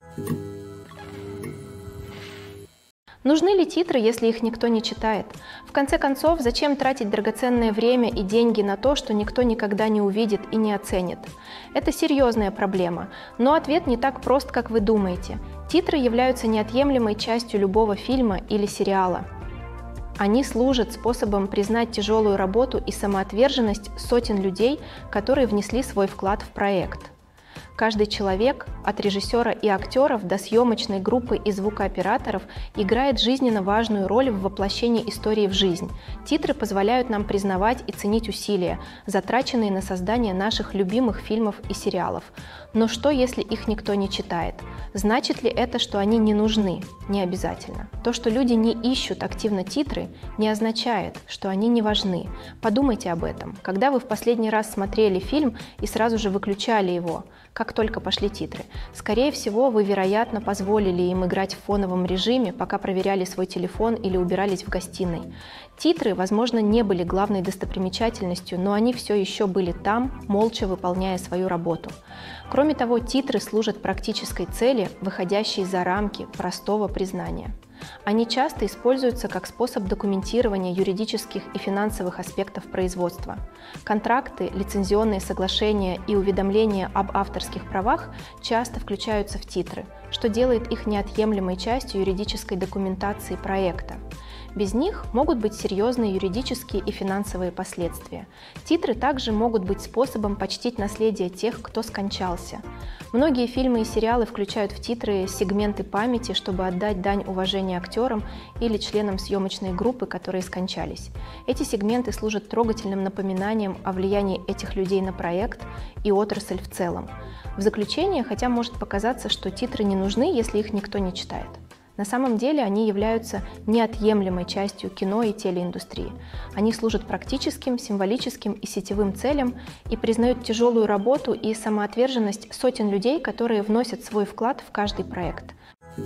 Нужны ли титры, если их никто не читает? В конце концов, зачем тратить драгоценное время и деньги на то, что никто никогда не увидит и не оценит? Это серьезная проблема, но ответ не так прост, как вы думаете. Титры являются неотъемлемой частью любого фильма или сериала. Они служат способом признать тяжелую работу и самоотверженность сотен людей, которые внесли свой вклад в проект. Каждый человек, от режиссера и актеров до съемочной группы и звукооператоров, играет жизненно важную роль в воплощении истории в жизнь. Титры позволяют нам признавать и ценить усилия, затраченные на создание наших любимых фильмов и сериалов. Но что, если их никто не читает? Значит ли это, что они не нужны? Не обязательно. То, что люди не ищут активно титры, не означает, что они не важны. Подумайте об этом. Когда вы в последний раз смотрели фильм и сразу же выключали его, как только пошли титры? Скорее всего, вы, вероятно, позволили им играть в фоновом режиме, пока проверяли свой телефон или убирались в гостиной. Титры, возможно, не были главной достопримечательностью, но они все еще были там, молча выполняя свою работу. Кроме того, титры служат практической цели, выходящей за рамки простого признания. Они часто используются как способ документирования юридических и финансовых аспектов производства. Контракты, лицензионные соглашения и уведомления об авторских правах часто включаются в титры, что делает их неотъемлемой частью юридической документации проекта. Без них могут быть серьезные юридические и финансовые последствия. Титры также могут быть способом почтить наследие тех, кто скончался. Многие фильмы и сериалы включают в титры сегменты памяти, чтобы отдать дань уважения актерам или членам съемочной группы, которые скончались. Эти сегменты служат трогательным напоминанием о влиянии этих людей на проект и отрасль в целом. В заключение, хотя может показаться, что титры не нужны, если их никто не читает. На самом деле они являются неотъемлемой частью кино и телеиндустрии. Они служат практическим, символическим и сетевым целям и признают тяжелую работу и самоотверженность сотен людей, которые вносят свой вклад в каждый проект.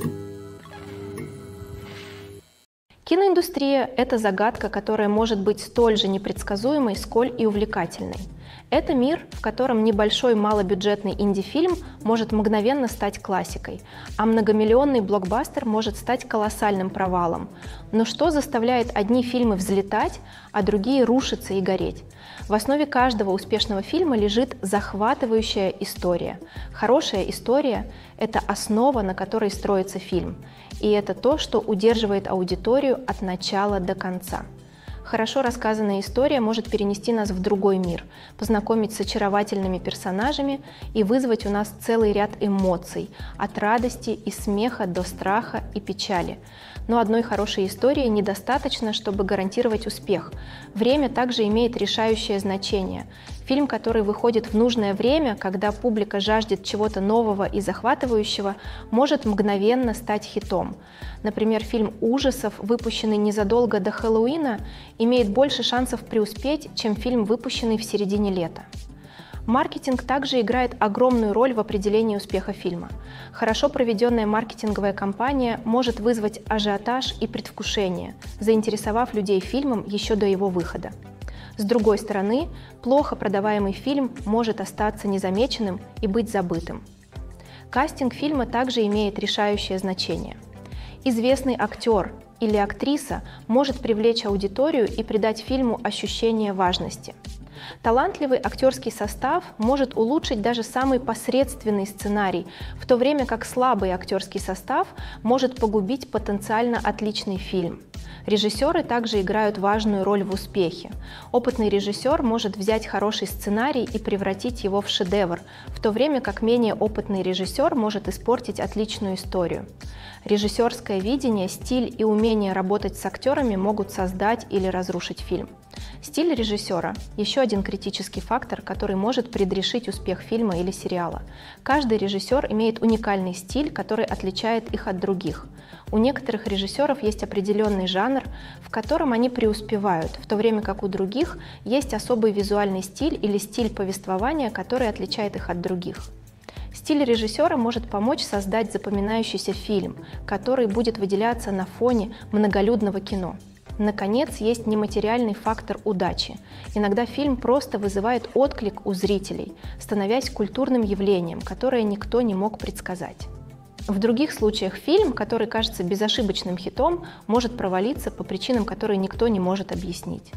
Киноиндустрия – это загадка, которая может быть столь же непредсказуемой, сколь и увлекательной. Это мир, в котором небольшой малобюджетный инди-фильм может мгновенно стать классикой, а многомиллионный блокбастер может стать колоссальным провалом. Но что заставляет одни фильмы взлетать, а другие рушиться и гореть? В основе каждого успешного фильма лежит захватывающая история. Хорошая история – это основа, на которой строится фильм. И это то, что удерживает аудиторию от начала до конца. Хорошо рассказанная история может перенести нас в другой мир, познакомить с очаровательными персонажами и вызвать у нас целый ряд эмоций, от радости и смеха до страха и печали. Но одной хорошей истории недостаточно, чтобы гарантировать успех. Время также имеет решающее значение. Фильм, который выходит в нужное время, когда публика жаждет чего-то нового и захватывающего, может мгновенно стать хитом. Например, фильм ужасов, выпущенный незадолго до Хэллоуина, имеет больше шансов преуспеть, чем фильм, выпущенный в середине лета. Маркетинг также играет огромную роль в определении успеха фильма. Хорошо проведенная маркетинговая кампания может вызвать ажиотаж и предвкушение, заинтересовав людей фильмом еще до его выхода. С другой стороны, плохо продаваемый фильм может остаться незамеченным и быть забытым. Кастинг фильма также имеет решающее значение. Известный актер или актриса может привлечь аудиторию и придать фильму ощущение важности. Талантливый актерский состав может улучшить даже самый посредственный сценарий, в то время как слабый актерский состав может погубить потенциально отличный фильм. Режиссеры также играют важную роль в успехе. Опытный режиссер может взять хороший сценарий и превратить его в шедевр, в то время как менее опытный режиссер может испортить отличную историю. Режиссерское видение, стиль и умение работать с актерами могут создать или разрушить фильм. Стиль режиссера – еще один критический фактор, который может предрешить успех фильма или сериала. Каждый режиссер имеет уникальный стиль, который отличает их от других. У некоторых режиссеров есть определенный жанр, в котором они преуспевают, в то время как у других есть особый визуальный стиль или стиль повествования, который отличает их от других. Стиль режиссера может помочь создать запоминающийся фильм, который будет выделяться на фоне многолюдного кино. Наконец, есть нематериальный фактор удачи. Иногда фильм просто вызывает отклик у зрителей, становясь культурным явлением, которое никто не мог предсказать. В других случаях фильм, который кажется безошибочным хитом, может провалиться по причинам, которые никто не может объяснить.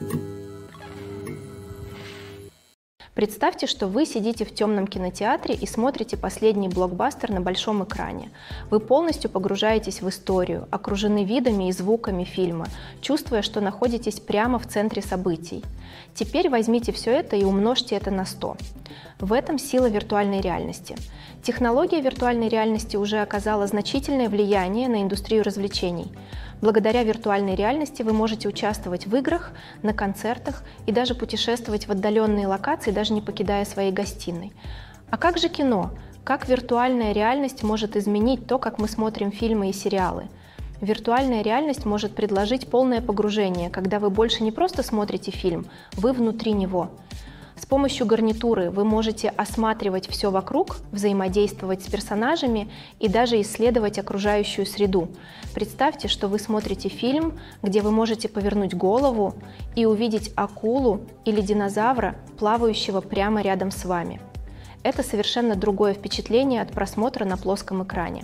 Представьте, что вы сидите в темном кинотеатре и смотрите последний блокбастер на большом экране. Вы полностью погружаетесь в историю, окружены видами и звуками фильма, чувствуя, что находитесь прямо в центре событий. Теперь возьмите все это и умножьте это на 100. В этом сила виртуальной реальности. Технология виртуальной реальности уже оказала значительное влияние на индустрию развлечений. Благодаря виртуальной реальности вы можете участвовать в играх, на концертах и даже путешествовать в отдаленные локации, даже не покидая своей гостиной. А как же кино? Как виртуальная реальность может изменить то, как мы смотрим фильмы и сериалы? Виртуальная реальность может предложить полное погружение, когда вы больше не просто смотрите фильм, вы внутри него. С помощью гарнитуры вы можете осматривать все вокруг, взаимодействовать с персонажами и даже исследовать окружающую среду. Представьте, что вы смотрите фильм, где вы можете повернуть голову и увидеть акулу или динозавра, плавающего прямо рядом с вами. Это совершенно другое впечатление от просмотра на плоском экране.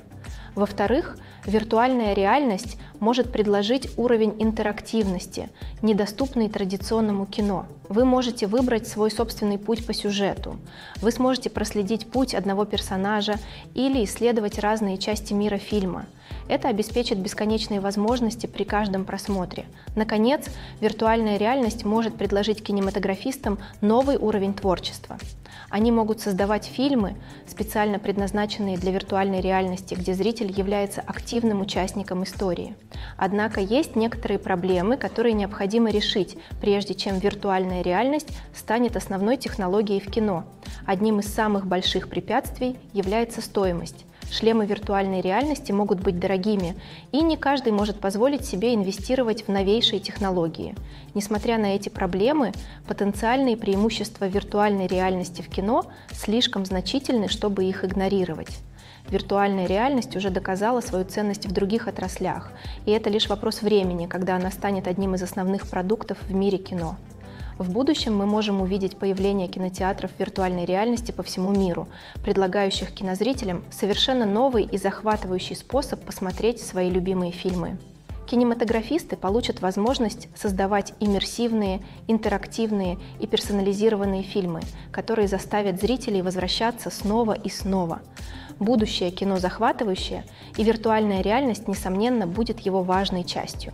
Во-вторых, виртуальная реальность может предложить уровень интерактивности, недоступный традиционному кино. Вы можете выбрать свой собственный путь по сюжету. Вы сможете проследить путь одного персонажа или исследовать разные части мира фильма. Это обеспечит бесконечные возможности при каждом просмотре. Наконец, виртуальная реальность может предложить кинематографистам новый уровень творчества. Они могут создавать фильмы, специально предназначенные для виртуальной реальности, где зритель является активным участником истории. Однако есть некоторые проблемы, которые необходимо решить, прежде чем виртуальная реальность станет основной технологией в кино. Одним из самых больших препятствий является стоимость. Шлемы виртуальной реальности могут быть дорогими, и не каждый может позволить себе инвестировать в новейшие технологии. Несмотря на эти проблемы, потенциальные преимущества виртуальной реальности в кино слишком значительны, чтобы их игнорировать. Виртуальная реальность уже доказала свою ценность в других отраслях, и это лишь вопрос времени, когда она станет одним из основных продуктов в мире кино. В будущем мы можем увидеть появление кинотеатров виртуальной реальности по всему миру, предлагающих кинозрителям совершенно новый и захватывающий способ посмотреть свои любимые фильмы. Кинематографисты получат возможность создавать иммерсивные, интерактивные и персонализированные фильмы, которые заставят зрителей возвращаться снова и снова. Будущее кино захватывающее, и виртуальная реальность, несомненно, будет его важной частью.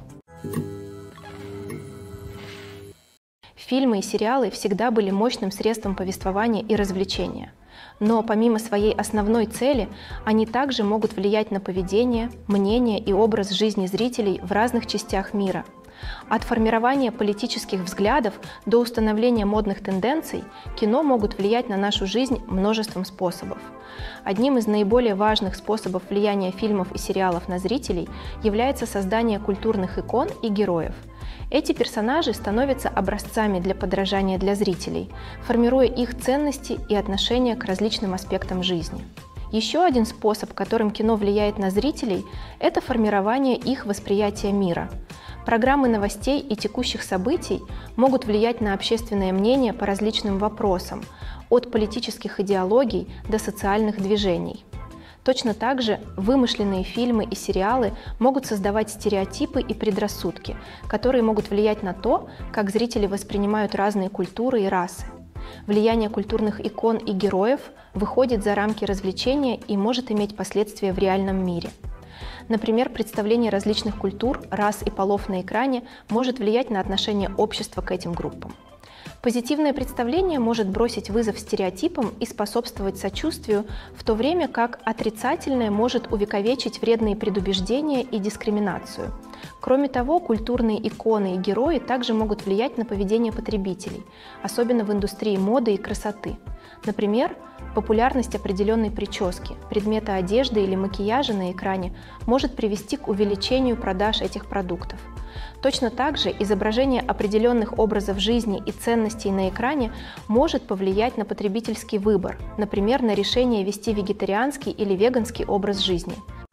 Фильмы и сериалы всегда были мощным средством повествования и развлечения. Но помимо своей основной цели, они также могут влиять на поведение, мнение и образ жизни зрителей в разных частях мира. От формирования политических взглядов до установления модных тенденций кино могут влиять на нашу жизнь множеством способов. Одним из наиболее важных способов влияния фильмов и сериалов на зрителей является создание культурных икон и героев. Эти персонажи становятся образцами для подражания для зрителей, формируя их ценности и отношения к различным аспектам жизни. Еще один способ, которым кино влияет на зрителей, это формирование их восприятия мира. Программы новостей и текущих событий могут влиять на общественное мнение по различным вопросам, от политических идеологий до социальных движений. Точно так же вымышленные фильмы и сериалы могут создавать стереотипы и предрассудки, которые могут влиять на то, как зрители воспринимают разные культуры и расы. Влияние культурных икон и героев выходит за рамки развлечения и может иметь последствия в реальном мире. Например, представление различных культур, рас и полов на экране может влиять на отношение общества к этим группам. Позитивное представление может бросить вызов стереотипам и способствовать сочувствию, в то время как отрицательное может увековечить вредные предубеждения и дискриминацию. Кроме того, культурные иконы и герои также могут влиять на поведение потребителей, особенно в индустрии моды и красоты. Например, популярность определенной прически, предмета одежды или макияжа на экране может привести к увеличению продаж этих продуктов. Точно так же изображение определенных образов жизни и ценностей на экране может повлиять на потребительский выбор, например, на решение вести вегетарианский или веганский образ жизни.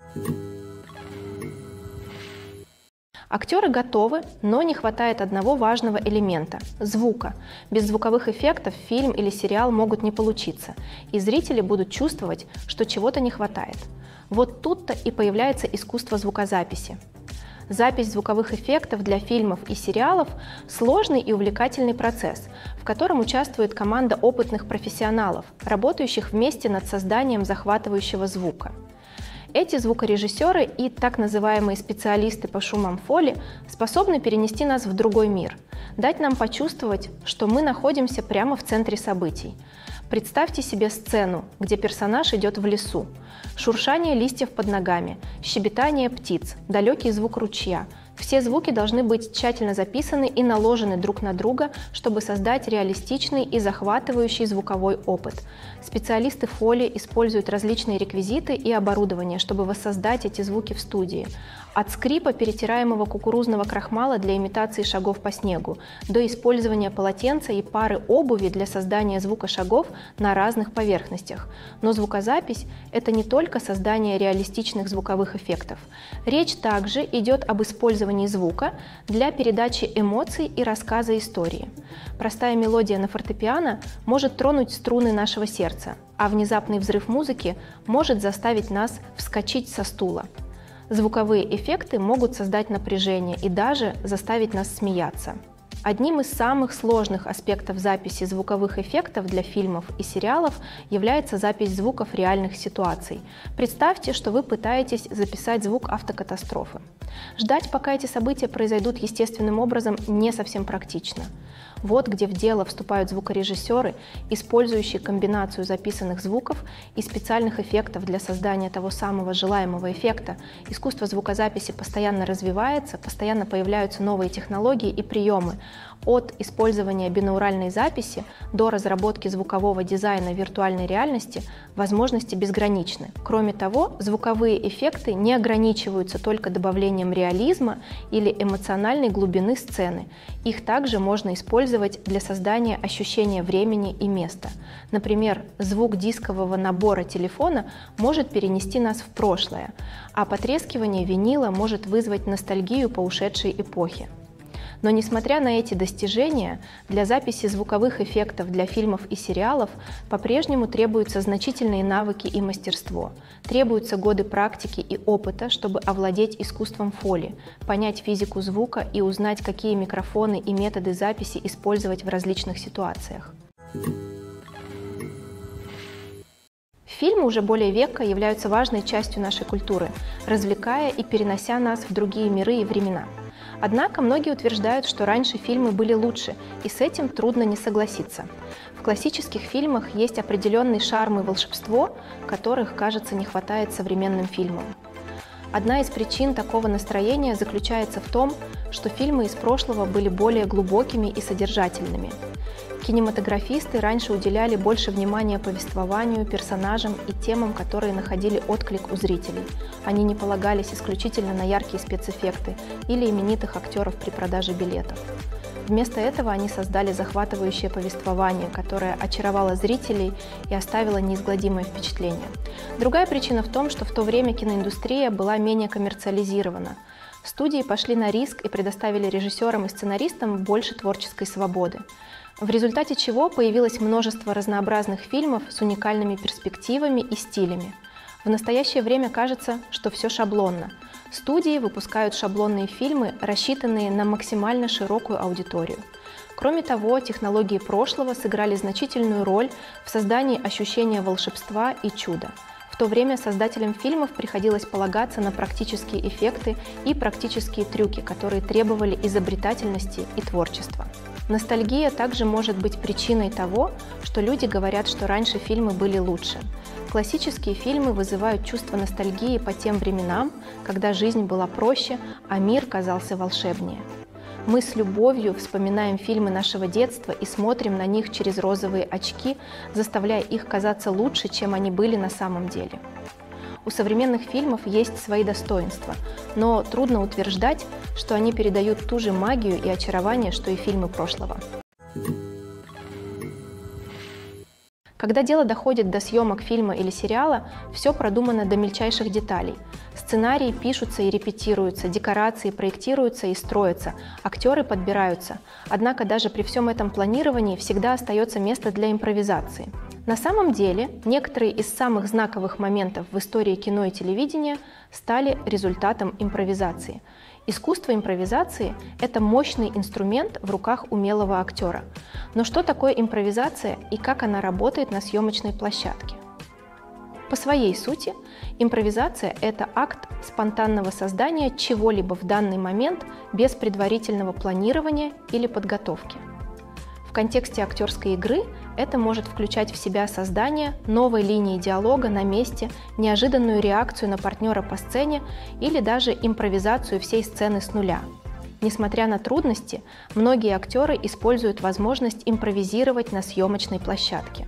Актеры готовы, но не хватает одного важного элемента – звука. Без звуковых эффектов фильм или сериал могут не получиться, и зрители будут чувствовать, что чего-то не хватает. Вот тут-то и появляется искусство звукозаписи. Запись звуковых эффектов для фильмов и сериалов – сложный и увлекательный процесс, в котором участвует команда опытных профессионалов, работающих вместе над созданием захватывающего звука. Эти звукорежиссеры и так называемые специалисты по шумам фоли способны перенести нас в другой мир, дать нам почувствовать, что мы находимся прямо в центре событий. Представьте себе сцену, где персонаж идет в лесу. Шуршание листьев под ногами, щебетание птиц, далекий звук ручья. Все звуки должны быть тщательно записаны и наложены друг на друга, чтобы создать реалистичный и захватывающий звуковой опыт. Специалисты фоли используют различные реквизиты и оборудование, чтобы воссоздать эти звуки в студии. От скрипа перетираемого кукурузного крахмала для имитации шагов по снегу до использования полотенца и пары обуви для создания звука шагов на разных поверхностях. Но звукозапись – это не только создание реалистичных звуковых эффектов. Речь также идет об использовании звука для передачи эмоций и рассказа истории. Простая мелодия на фортепиано может тронуть струны нашего сердца, а внезапный взрыв музыки может заставить нас вскочить со стула. Звуковые эффекты могут создать напряжение и даже заставить нас смеяться. Одним из самых сложных аспектов записи звуковых эффектов для фильмов и сериалов является запись звуков реальных ситуаций. Представьте, что вы пытаетесь записать звук автокатастрофы. Ждать, пока эти события произойдут естественным образом, не совсем практично. Вот где в дело вступают звукорежиссеры, использующие комбинацию записанных звуков и специальных эффектов для создания того самого желаемого эффекта. Искусство звукозаписи постоянно развивается, постоянно появляются новые технологии и приемы. От использования бинауральной записи до разработки звукового дизайна виртуальной реальности возможности безграничны. Кроме того, звуковые эффекты не ограничиваются только добавлением реализма или эмоциональной глубины сцены. Их также можно использовать для создания ощущения времени и места. Например, звук дискового набора телефона может перенести нас в прошлое, а потрескивание винила может вызвать ностальгию по ушедшей эпохе. Но несмотря на эти достижения, для записи звуковых эффектов для фильмов и сериалов по-прежнему требуются значительные навыки и мастерство. Требуются годы практики и опыта, чтобы овладеть искусством фоли, понять физику звука и узнать, какие микрофоны и методы записи использовать в различных ситуациях. Фильмы уже более века являются важной частью нашей культуры, развлекая и перенося нас в другие миры и времена. Однако многие утверждают, что раньше фильмы были лучше, и с этим трудно не согласиться. В классических фильмах есть определенный шарм и волшебство, которых, кажется, не хватает современным фильмам. Одна из причин такого настроения заключается в том, что фильмы из прошлого были более глубокими и содержательными. Кинематографисты раньше уделяли больше внимания повествованию, персонажам и темам, которые находили отклик у зрителей. Они не полагались исключительно на яркие спецэффекты или именитых актеров при продаже билетов. Вместо этого они создали захватывающее повествование, которое очаровало зрителей и оставило неизгладимое впечатление. Другая причина в том, что в то время киноиндустрия была менее коммерциализирована. Студии пошли на риск и предоставили режиссерам и сценаристам больше творческой свободы, в результате чего появилось множество разнообразных фильмов с уникальными перспективами и стилями. В настоящее время кажется, что все шаблонно. Студии выпускают шаблонные фильмы, рассчитанные на максимально широкую аудиторию. Кроме того, технологии прошлого сыграли значительную роль в создании ощущения волшебства и чуда. В то время создателям фильмов приходилось полагаться на практические эффекты и практические трюки, которые требовали изобретательности и творчества. Ностальгия также может быть причиной того, что люди говорят, что раньше фильмы были лучше. Классические фильмы вызывают чувство ностальгии по тем временам, когда жизнь была проще, а мир казался волшебнее. Мы с любовью вспоминаем фильмы нашего детства и смотрим на них через розовые очки, заставляя их казаться лучше, чем они были на самом деле. У современных фильмов есть свои достоинства, но трудно утверждать, что они передают ту же магию и очарование, что и фильмы прошлого. Когда дело доходит до съемок фильма или сериала, все продумано до мельчайших деталей. Сценарии пишутся и репетируются, декорации проектируются и строятся, актеры подбираются. Однако даже при всем этом планировании всегда остается место для импровизации. На самом деле, некоторые из самых знаковых моментов в истории кино и телевидения стали результатом импровизации. Искусство импровизации – это мощный инструмент в руках умелого актера. Но что такое импровизация и как она работает на съемочной площадке? По своей сути, импровизация – это акт спонтанного создания чего-либо в данный момент без предварительного планирования или подготовки. В контексте актерской игры это может включать в себя создание новой линии диалога на месте, неожиданную реакцию на партнера по сцене или даже импровизацию всей сцены с нуля. Несмотря на трудности, многие актеры используют возможность импровизировать на съемочной площадке.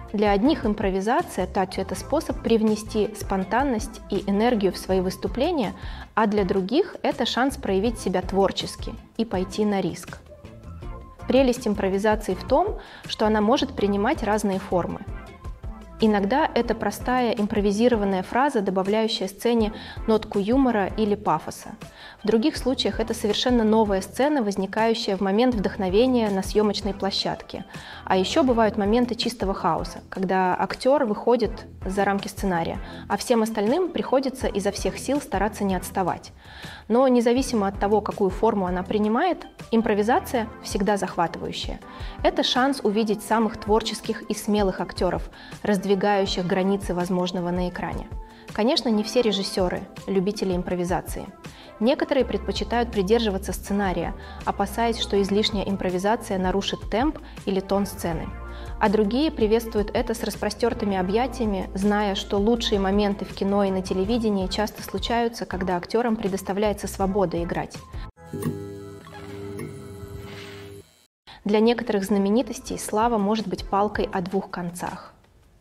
Для одних импровизация, тач – это способ привнести спонтанность и энергию в свои выступления, а для других это шанс проявить себя творчески и пойти на риск. Прелесть импровизации в том, что она может принимать разные формы. Иногда это простая импровизированная фраза, добавляющая сцене нотку юмора или пафоса. В других случаях это совершенно новая сцена, возникающая в момент вдохновения на съемочной площадке. А еще бывают моменты чистого хаоса, когда актер выходит за рамки сценария, а всем остальным приходится изо всех сил стараться не отставать. Но независимо от того, какую форму она принимает, импровизация всегда захватывающая. Это шанс увидеть самых творческих и смелых актеров, раздвигающих границы возможного на экране. Конечно, не все режиссеры – любители импровизации. Некоторые предпочитают придерживаться сценария, опасаясь, что излишняя импровизация нарушит темп или тон сцены. А другие приветствуют это с распростертыми объятиями, зная, что лучшие моменты в кино и на телевидении часто случаются, когда актерам предоставляется свобода играть. Для некоторых знаменитостей слава может быть палкой о двух концах.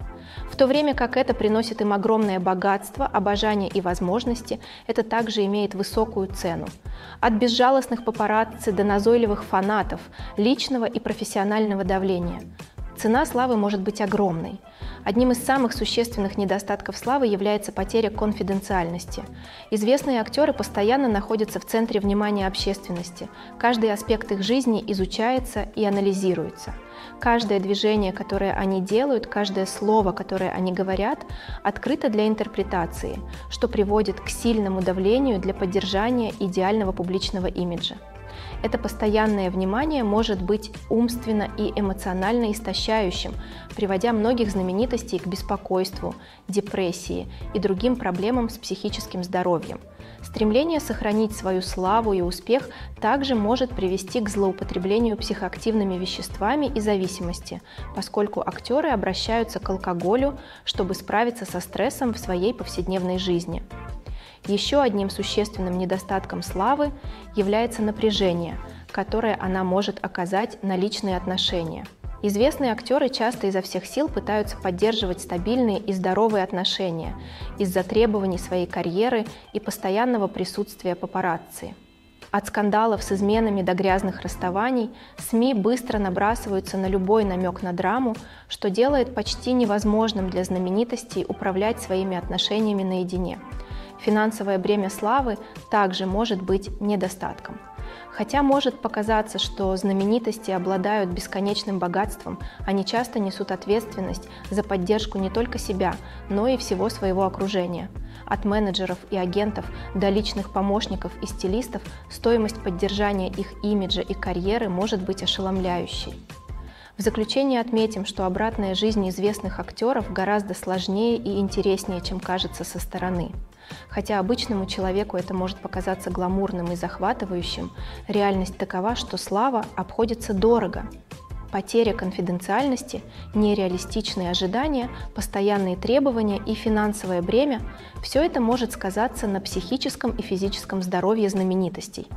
В то время как это приносит им огромное богатство, обожание и возможности, это также имеет высокую цену. От безжалостных папарацци до назойливых фанатов, личного и профессионального давления. Цена славы может быть огромной. Одним из самых существенных недостатков славы является потеря конфиденциальности. Известные актеры постоянно находятся в центре внимания общественности. Каждый аспект их жизни изучается и анализируется. Каждое движение, которое они делают, каждое слово, которое они говорят, открыто для интерпретации, что приводит к сильному давлению для поддержания идеального публичного имиджа. Это постоянное внимание может быть умственно и эмоционально истощающим, приводя многих знаменитостей к беспокойству, депрессии и другим проблемам с психическим здоровьем. Стремление сохранить свою славу и успех также может привести к злоупотреблению психоактивными веществами и зависимости, поскольку актеры обращаются к алкоголю, чтобы справиться со стрессом в своей повседневной жизни. Еще одним существенным недостатком славы является напряжение, которое она может оказать на личные отношения. Известные актеры часто изо всех сил пытаются поддерживать стабильные и здоровые отношения из-за требований своей карьеры и постоянного присутствия папарацци. От скандалов с изменами до грязных расставаний СМИ быстро набрасываются на любой намек на драму, что делает почти невозможным для знаменитостей управлять своими отношениями наедине. Финансовое бремя славы также может быть недостатком. Хотя может показаться, что знаменитости обладают бесконечным богатством, они часто несут ответственность за поддержку не только себя, но и всего своего окружения. От менеджеров и агентов до личных помощников и стилистов стоимость поддержания их имиджа и карьеры может быть ошеломляющей. В заключение отметим, что обратная жизнь известных актеров гораздо сложнее и интереснее, чем кажется со стороны. Хотя обычному человеку это может показаться гламурным и захватывающим, реальность такова, что слава обходится дорого. Потеря конфиденциальности, нереалистичные ожидания, постоянные требования и финансовое бремя – все это может сказаться на психическом и физическом здоровье знаменитостей.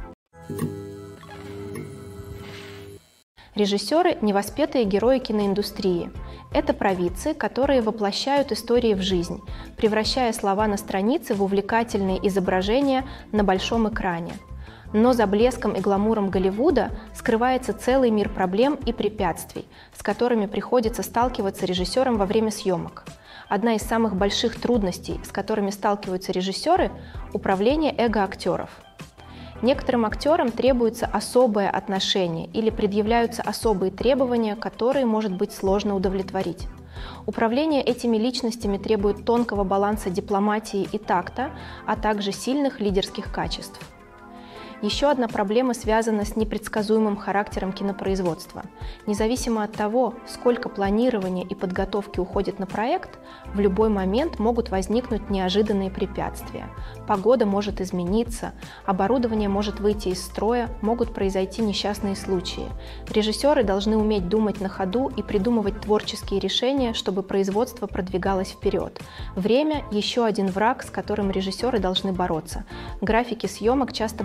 Режиссеры – невоспетые герои киноиндустрии. Это провидцы, которые воплощают истории в жизнь, превращая слова на странице в увлекательные изображения на большом экране. Но за блеском и гламуром Голливуда скрывается целый мир проблем и препятствий, с которыми приходится сталкиваться режиссерам во время съемок. Одна из самых больших трудностей, с которыми сталкиваются режиссеры – управление эго актеров. Некоторым актерам требуется особое отношение или предъявляются особые требования, которые может быть сложно удовлетворить. Управление этими личностями требует тонкого баланса дипломатии и такта, а также сильных лидерских качеств. Еще одна проблема связана с непредсказуемым характером кинопроизводства. Независимо от того, сколько планирования и подготовки уходит на проект, в любой момент могут возникнуть неожиданные препятствия. Погода может измениться, оборудование может выйти из строя, могут произойти несчастные случаи. Режиссеры должны уметь думать на ходу и придумывать творческие решения, чтобы производство продвигалось вперед. Время – еще один враг, с которым режиссеры должны бороться. Графики съемок часто бывают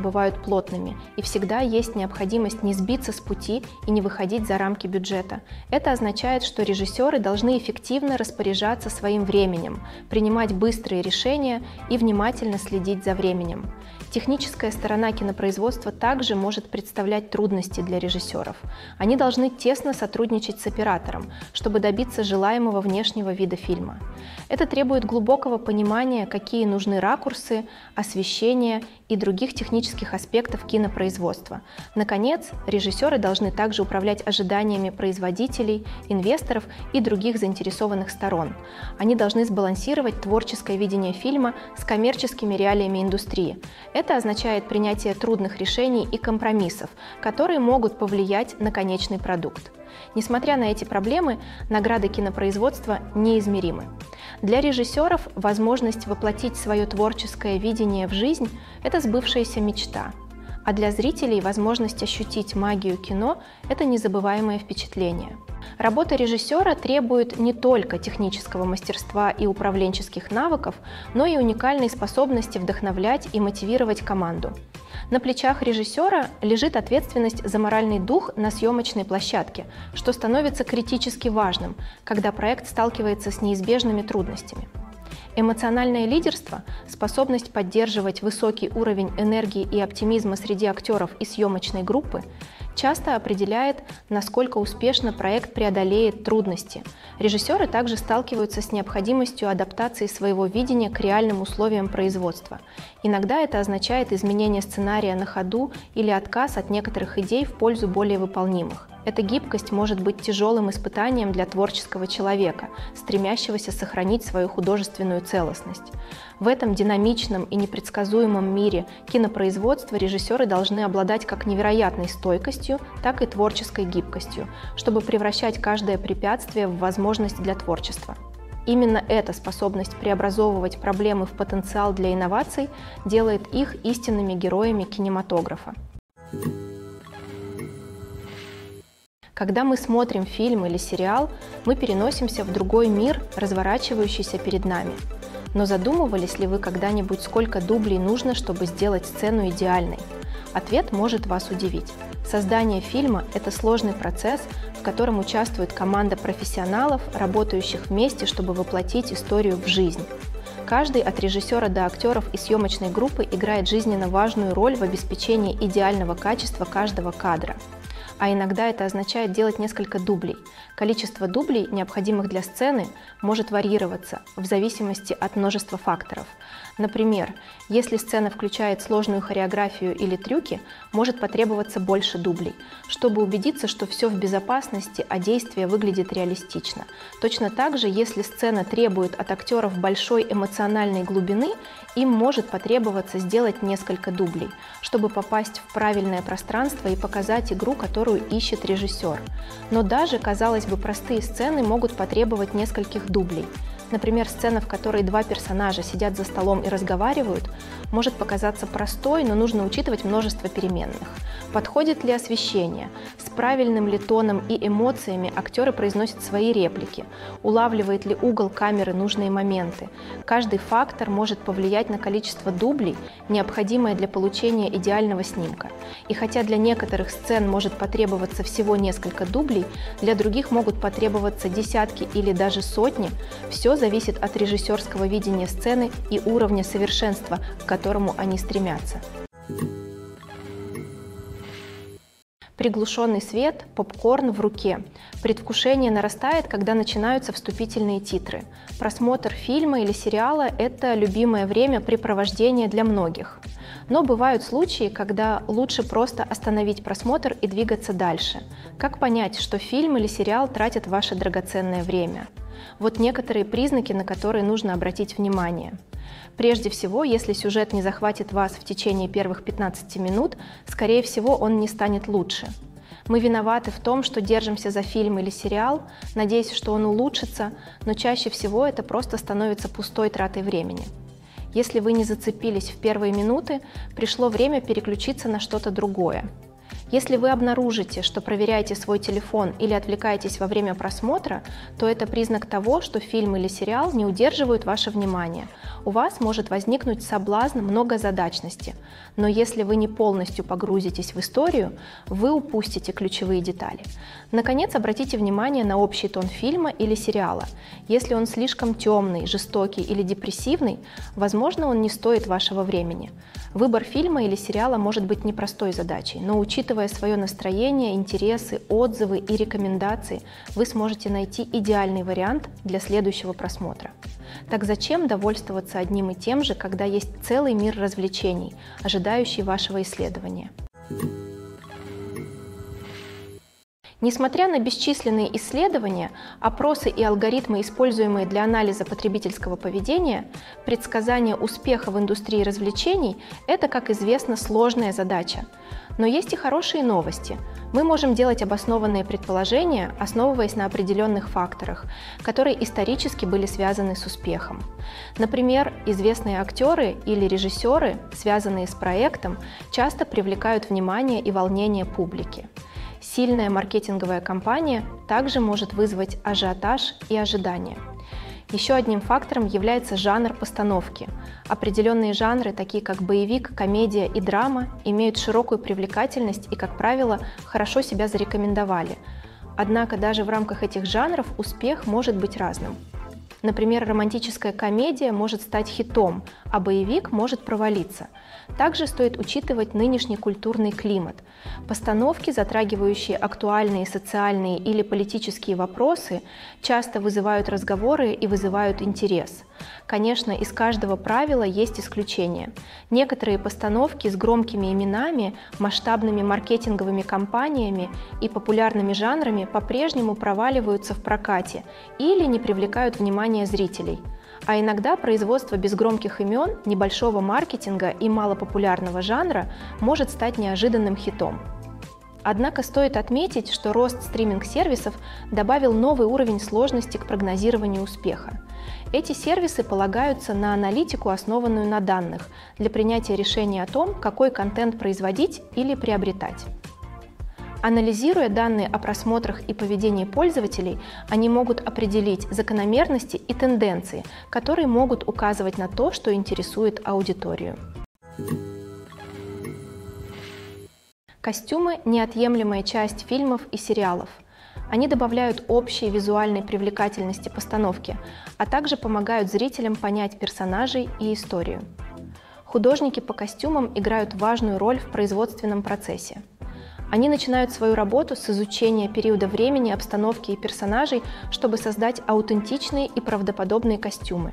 плотными, и всегда есть необходимость не сбиться с пути и не выходить за рамки бюджета. Это означает, что режиссеры должны эффективно распоряжаться своим временем, принимать быстрые решения и внимательно следить за временем. Техническая сторона кинопроизводства также может представлять трудности для режиссеров. Они должны тесно сотрудничать с оператором, чтобы добиться желаемого внешнего вида фильма. Это требует глубокого понимания, какие нужны ракурсы, освещение и других технических аспектов кинопроизводства. Наконец, режиссеры должны также управлять ожиданиями производителей, инвесторов и других заинтересованных сторон. Они должны сбалансировать творческое видение фильма с коммерческими реалиями индустрии. Это означает принятие трудных решений и компромиссов, которые могут повлиять на конечный продукт. Несмотря на эти проблемы, награды кинопроизводства неизмеримы. Для режиссеров возможность воплотить свое творческое видение в жизнь – это сбывшаяся мечта. А для зрителей возможность ощутить магию кино – это незабываемое впечатление. Работа режиссера требует не только технического мастерства и управленческих навыков, но и уникальной способности вдохновлять и мотивировать команду. На плечах режиссера лежит ответственность за моральный дух на съемочной площадке, что становится критически важным, когда проект сталкивается с неизбежными трудностями. Эмоциональное лидерство, способность поддерживать высокий уровень энергии и оптимизма среди актеров и съемочной группы, часто определяет, насколько успешно проект преодолеет трудности. Режиссеры также сталкиваются с необходимостью адаптации своего видения к реальным условиям производства. Иногда это означает изменение сценария на ходу или отказ от некоторых идей в пользу более выполнимых. Эта гибкость может быть тяжелым испытанием для творческого человека, стремящегося сохранить свою художественную целостность. В этом динамичном и непредсказуемом мире кинопроизводства режиссеры должны обладать как невероятной стойкостью, так и творческой гибкостью, чтобы превращать каждое препятствие в возможность для творчества. Именно эта способность преобразовывать проблемы в потенциал для инноваций делает их истинными героями кинематографа. Когда мы смотрим фильм или сериал, мы переносимся в другой мир, разворачивающийся перед нами. Но задумывались ли вы когда-нибудь, сколько дублей нужно, чтобы сделать сцену идеальной? Ответ может вас удивить. Создание фильма – это сложный процесс, в котором участвует команда профессионалов, работающих вместе, чтобы воплотить историю в жизнь. Каждый, от режиссера до актеров и съемочной группы, играет жизненно важную роль в обеспечении идеального качества каждого кадра. А иногда это означает делать несколько дублей. Количество дублей, необходимых для сцены, может варьироваться в зависимости от множества факторов. Например, если сцена включает сложную хореографию или трюки, может потребоваться больше дублей, чтобы убедиться, что все в безопасности, а действие выглядит реалистично. Точно так же, если сцена требует от актеров большой эмоциональной глубины, им может потребоваться сделать несколько дублей, чтобы попасть в правильное пространство и показать игру, которую ищет режиссер. Но даже, казалось бы, простые сцены могут потребовать нескольких дублей. Например, сцена, в которой два персонажа сидят за столом и разговаривают, может показаться простой, но нужно учитывать множество переменных. Подходит ли освещение? С правильным ли тоном и эмоциями актеры произносят свои реплики? Улавливает ли угол камеры нужные моменты? Каждый фактор может повлиять на количество дублей, необходимое для получения идеального снимка. И хотя для некоторых сцен может потребоваться всего несколько дублей, для других могут потребоваться десятки или даже сотни, все зависит от режиссерского видения сцены и уровня совершенства, к которому они стремятся. Приглушенный свет, попкорн в руке. Предвкушение нарастает, когда начинаются вступительные титры. Просмотр фильма или сериала – это любимое времяпрепровождение для многих. Но бывают случаи, когда лучше просто остановить просмотр и двигаться дальше. Как понять, что фильм или сериал тратят ваше драгоценное время? Вот некоторые признаки, на которые нужно обратить внимание. Прежде всего, если сюжет не захватит вас в течение первых 15 минут, скорее всего, он не станет лучше. Мы виноваты в том, что держимся за фильм или сериал, надеясь, что он улучшится, но чаще всего это просто становится пустой тратой времени. Если вы не зацепились в первые минуты, пришло время переключиться на что-то другое. Если вы обнаружите, что проверяете свой телефон или отвлекаетесь во время просмотра, то это признак того, что фильм или сериал не удерживают ваше внимание. у вас может возникнуть соблазн многозадачности, но если вы не полностью погрузитесь в историю, вы упустите ключевые детали. Наконец, обратите внимание на общий тон фильма или сериала. Если он слишком темный, жестокий или депрессивный, возможно, он не стоит вашего времени. Выбор фильма или сериала может быть непростой задачей, но учитывая свое настроение, интересы, отзывы и рекомендации, вы сможете найти идеальный вариант для следующего просмотра. Так зачем довольствоваться одним и тем же, когда есть целый мир развлечений, ожидающий вашего исследования? Несмотря на бесчисленные исследования, опросы и алгоритмы, используемые для анализа потребительского поведения, предсказание успеха в индустрии развлечений – это, как известно, сложная задача. Но есть и хорошие новости. Мы можем делать обоснованные предположения, основываясь на определенных факторах, которые исторически были связаны с успехом. Например, известные актеры или режиссеры, связанные с проектом, часто привлекают внимание и волнение публики. Сильная маркетинговая кампания также может вызвать ажиотаж и ожидания. Еще одним фактором является жанр постановки. Определенные жанры, такие как боевик, комедия и драма, имеют широкую привлекательность и, как правило, хорошо себя зарекомендовали. Однако даже в рамках этих жанров успех может быть разным. Например, романтическая комедия может стать хитом, а боевик может провалиться. Также стоит учитывать нынешний культурный климат. Постановки, затрагивающие актуальные социальные или политические вопросы, часто вызывают разговоры и вызывают интерес. Конечно, из каждого правила есть исключения. Некоторые постановки с громкими именами, масштабными маркетинговыми кампаниями и популярными жанрами по-прежнему проваливаются в прокате или не привлекают внимания зрителей. А иногда производство без громких имен, небольшого маркетинга и малопопулярного жанра может стать неожиданным хитом. Однако стоит отметить, что рост стриминг-сервисов добавил новый уровень сложности к прогнозированию успеха. Эти сервисы полагаются на аналитику, основанную на данных, для принятия решения о том, какой контент производить или приобретать. Анализируя данные о просмотрах и поведении пользователей, они могут определить закономерности и тенденции, которые могут указывать на то, что интересует аудиторию. Костюмы – неотъемлемая часть фильмов и сериалов. Они добавляют общей визуальной привлекательности постановки, а также помогают зрителям понять персонажей и историю. Художники по костюмам играют важную роль в производственном процессе. Они начинают свою работу с изучения периода времени, обстановки и персонажей, чтобы создать аутентичные и правдоподобные костюмы.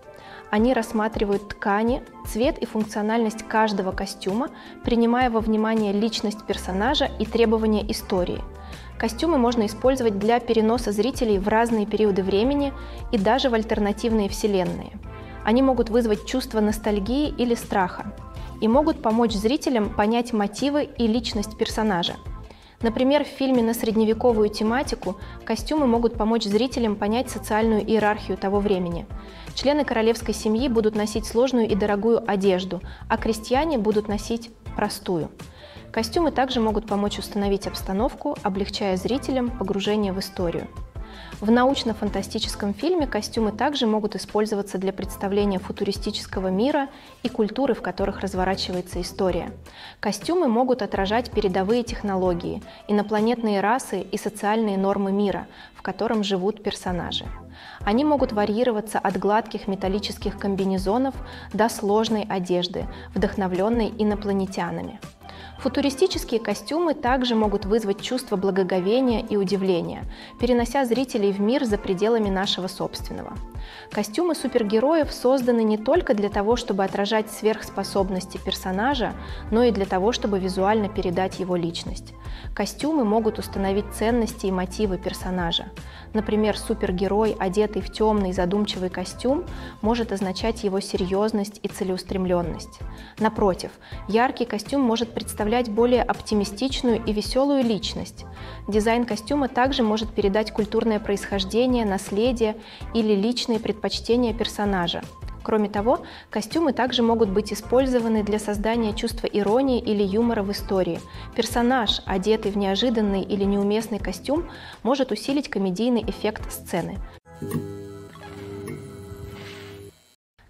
Они рассматривают ткани, цвет и функциональность каждого костюма, принимая во внимание личность персонажа и требования истории. Костюмы можно использовать для переноса зрителей в разные периоды времени и даже в альтернативные вселенные. Они могут вызвать чувство ностальгии или страха и могут помочь зрителям понять мотивы и личность персонажа. Например, в фильме на средневековую тематику костюмы могут помочь зрителям понять социальную иерархию того времени. Члены королевской семьи будут носить сложную и дорогую одежду, а крестьяне будут носить простую. Костюмы также могут помочь установить обстановку, облегчая зрителям погружение в историю. В научно-фантастическом фильме костюмы также могут использоваться для представления футуристического мира и культуры, в которых разворачивается история. Костюмы могут отражать передовые технологии, инопланетные расы и социальные нормы мира, в котором живут персонажи. Они могут варьироваться от гладких металлических комбинезонов до сложной одежды, вдохновленной инопланетянами. Футуристические костюмы также могут вызвать чувство благоговения и удивления, перенося зрителей в мир за пределами нашего собственного. Костюмы супергероев созданы не только для того, чтобы отражать сверхспособности персонажа, но и для того, чтобы визуально передать его личность. Костюмы могут установить ценности и мотивы персонажа. Например, супергерой, одетый в темный задумчивый костюм, может означать его серьезность и целеустремленность. Напротив, яркий костюм может представлять более оптимистичную и веселую личность. Дизайн костюма также может передать культурное происхождение, наследие или личные предпочтения персонажа. Кроме того, костюмы также могут быть использованы для создания чувства иронии или юмора в истории. Персонаж, одетый в неожиданный или неуместный костюм, может усилить комедийный эффект сцены.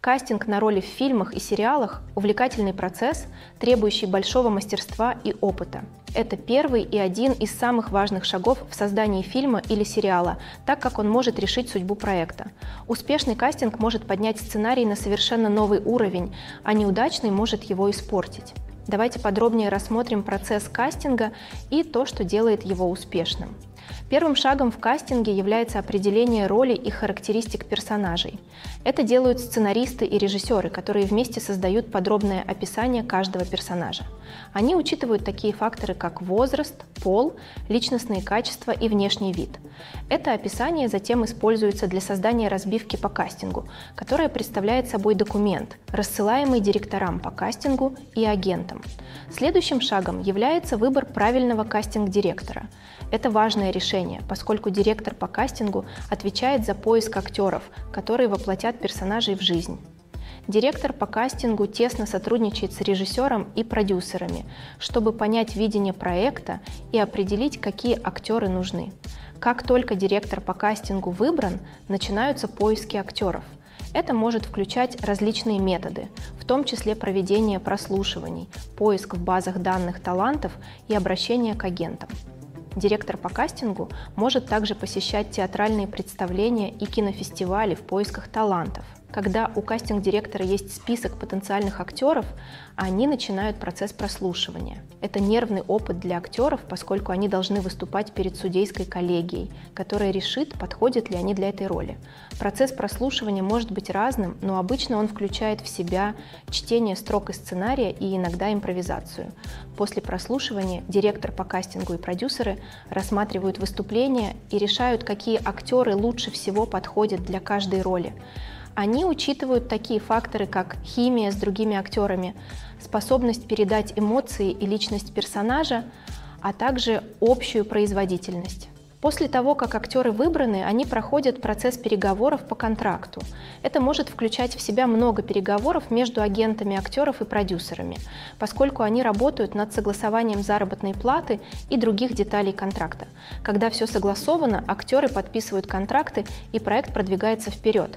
Кастинг на роли в фильмах и сериалах – увлекательный процесс, требующий большого мастерства и опыта. Это первый и один из самых важных шагов в создании фильма или сериала, так как он может решить судьбу проекта. Успешный кастинг может поднять сценарий на совершенно новый уровень, а неудачный может его испортить. Давайте подробнее рассмотрим процесс кастинга и то, что делает его успешным. Первым шагом в кастинге является определение роли и характеристик персонажей. Это делают сценаристы и режиссеры, которые вместе создают подробное описание каждого персонажа. Они учитывают такие факторы, как возраст, пол, личностные качества и внешний вид. Это описание затем используется для создания разбивки по кастингу, которая представляет собой документ, рассылаемый директорам по кастингу и агентам. Следующим шагом является выбор правильного кастинг-директора. Это важное решение, поскольку директор по кастингу отвечает за поиск актеров, которые воплотят персонажей в жизнь. Директор по кастингу тесно сотрудничает с режиссером и продюсерами, чтобы понять видение проекта и определить, какие актеры нужны. Как только директор по кастингу выбран, начинаются поиски актеров. Это может включать различные методы, в том числе проведение прослушиваний, поиск в базах данных талантов и обращение к агентам. Директор по кастингу может также посещать театральные представления и кинофестивали в поисках талантов. Когда у кастинг-директора есть список потенциальных актеров, они начинают процесс прослушивания. Это нервный опыт для актеров, поскольку они должны выступать перед судейской коллегией, которая решит, подходят ли они для этой роли. Процесс прослушивания может быть разным, но обычно он включает в себя чтение строк из сценария и иногда импровизацию. После прослушивания директор по кастингу и продюсеры рассматривают выступления и решают, какие актеры лучше всего подходят для каждой роли. Они учитывают такие факторы, как химия с другими актерами, способность передать эмоции и личность персонажа, а также общую производительность. После того, как актеры выбраны, они проходят процесс переговоров по контракту. Это может включать в себя много переговоров между агентами актеров и продюсерами, поскольку они работают над согласованием заработной платы и других деталей контракта. Когда все согласовано, актеры подписывают контракты, и проект продвигается вперед.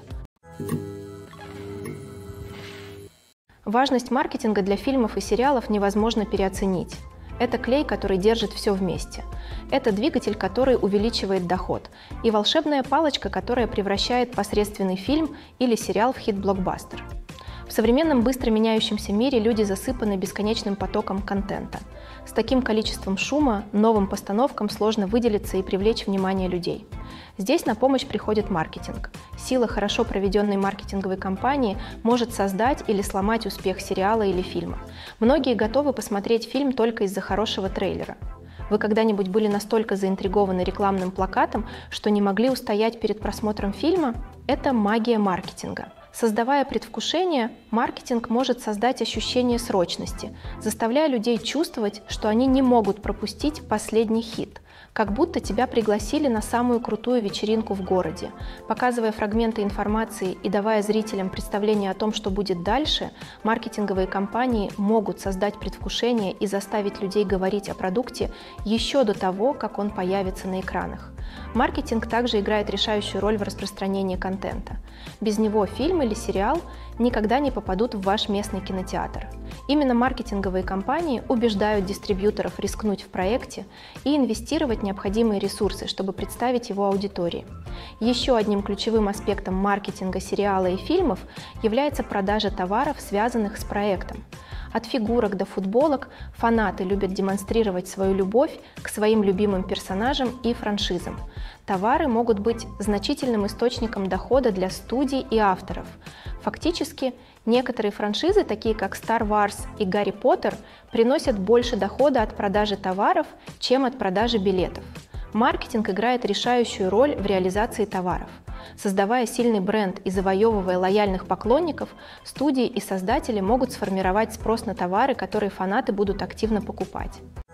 Важность маркетинга для фильмов и сериалов невозможно переоценить. Это клей, который держит все вместе. Это двигатель, который увеличивает доход. И волшебная палочка, которая превращает посредственный фильм или сериал в хит-блокбастер. В современном быстро меняющемся мире люди засыпаны бесконечным потоком контента. С таким количеством шума новым постановкам сложно выделиться и привлечь внимание людей. Здесь на помощь приходит маркетинг. Сила хорошо проведенной маркетинговой кампании может создать или сломать успех сериала или фильма. Многие готовы посмотреть фильм только из-за хорошего трейлера. Вы когда-нибудь были настолько заинтригованы рекламным плакатом, что не могли устоять перед просмотром фильма? Это магия маркетинга. Создавая предвкушение, маркетинг может создать ощущение срочности, заставляя людей чувствовать, что они не могут пропустить последний хит, как будто тебя пригласили на самую крутую вечеринку в городе. Показывая фрагменты информации и давая зрителям представление о том, что будет дальше, маркетинговые компании могут создать предвкушение и заставить людей говорить о продукте еще до того, как он появится на экранах. Маркетинг также играет решающую роль в распространении контента. Без него фильм или сериал никогда не попадут в ваш местный кинотеатр. Именно маркетинговые компании убеждают дистрибьюторов рискнуть в проекте и инвестировать необходимые ресурсы, чтобы представить его аудитории. Еще одним ключевым аспектом маркетинга сериала и фильмов является продажа товаров, связанных с проектом. От фигурок до футболок фанаты любят демонстрировать свою любовь к своим любимым персонажам и франшизам. Товары могут быть значительным источником дохода для студий и авторов. Фактически, некоторые франшизы, такие как Star Wars и Гарри Поттер, приносят больше дохода от продажи товаров, чем от продажи билетов. Маркетинг играет решающую роль в реализации товаров. Создавая сильный бренд и завоевывая лояльных поклонников, студии и создатели могут сформировать спрос на товары, которые фанаты будут активно покупать.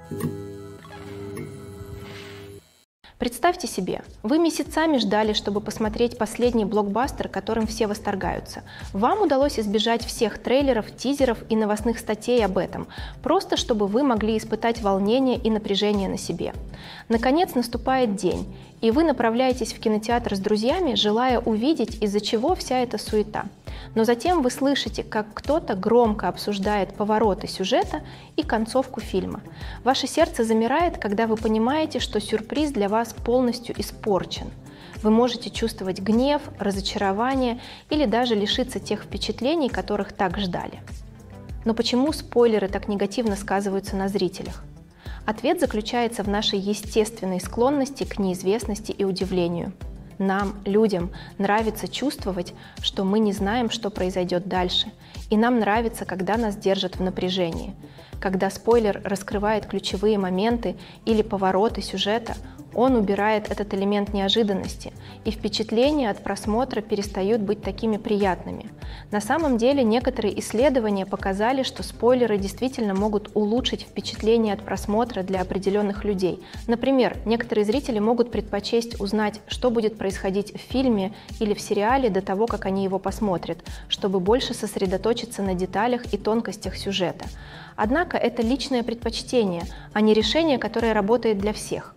Представьте себе, вы месяцами ждали, чтобы посмотреть последний блокбастер, которым все восторгаются. Вам удалось избежать всех трейлеров, тизеров и новостных статей об этом, просто чтобы вы могли испытать волнение и напряжение на себе. Наконец наступает день, и вы направляетесь в кинотеатр с друзьями, желая увидеть, из-за чего вся эта суета. Но затем вы слышите, как кто-то громко обсуждает повороты сюжета и концовку фильма. Ваше сердце замирает, когда вы понимаете, что сюрприз для вас полностью испорчен. Вы можете чувствовать гнев, разочарование или даже лишиться тех впечатлений, которых так ждали. Но почему спойлеры так негативно сказываются на зрителях? Ответ заключается в нашей естественной склонности к неизвестности и удивлению. Нам, людям, нравится чувствовать, что мы не знаем, что произойдет дальше, и нам нравится, когда нас держат в напряжении. Когда спойлер раскрывает ключевые моменты или повороты сюжета, он убирает этот элемент неожиданности, и впечатления от просмотра перестают быть такими приятными. На самом деле, некоторые исследования показали, что спойлеры действительно могут улучшить впечатление от просмотра для определенных людей. Например, некоторые зрители могут предпочесть узнать, что будет происходить в фильме или в сериале до того, как они его посмотрят, чтобы больше сосредоточиться на деталях и тонкостях сюжета. Однако это личное предпочтение, а не решение, которое работает для всех.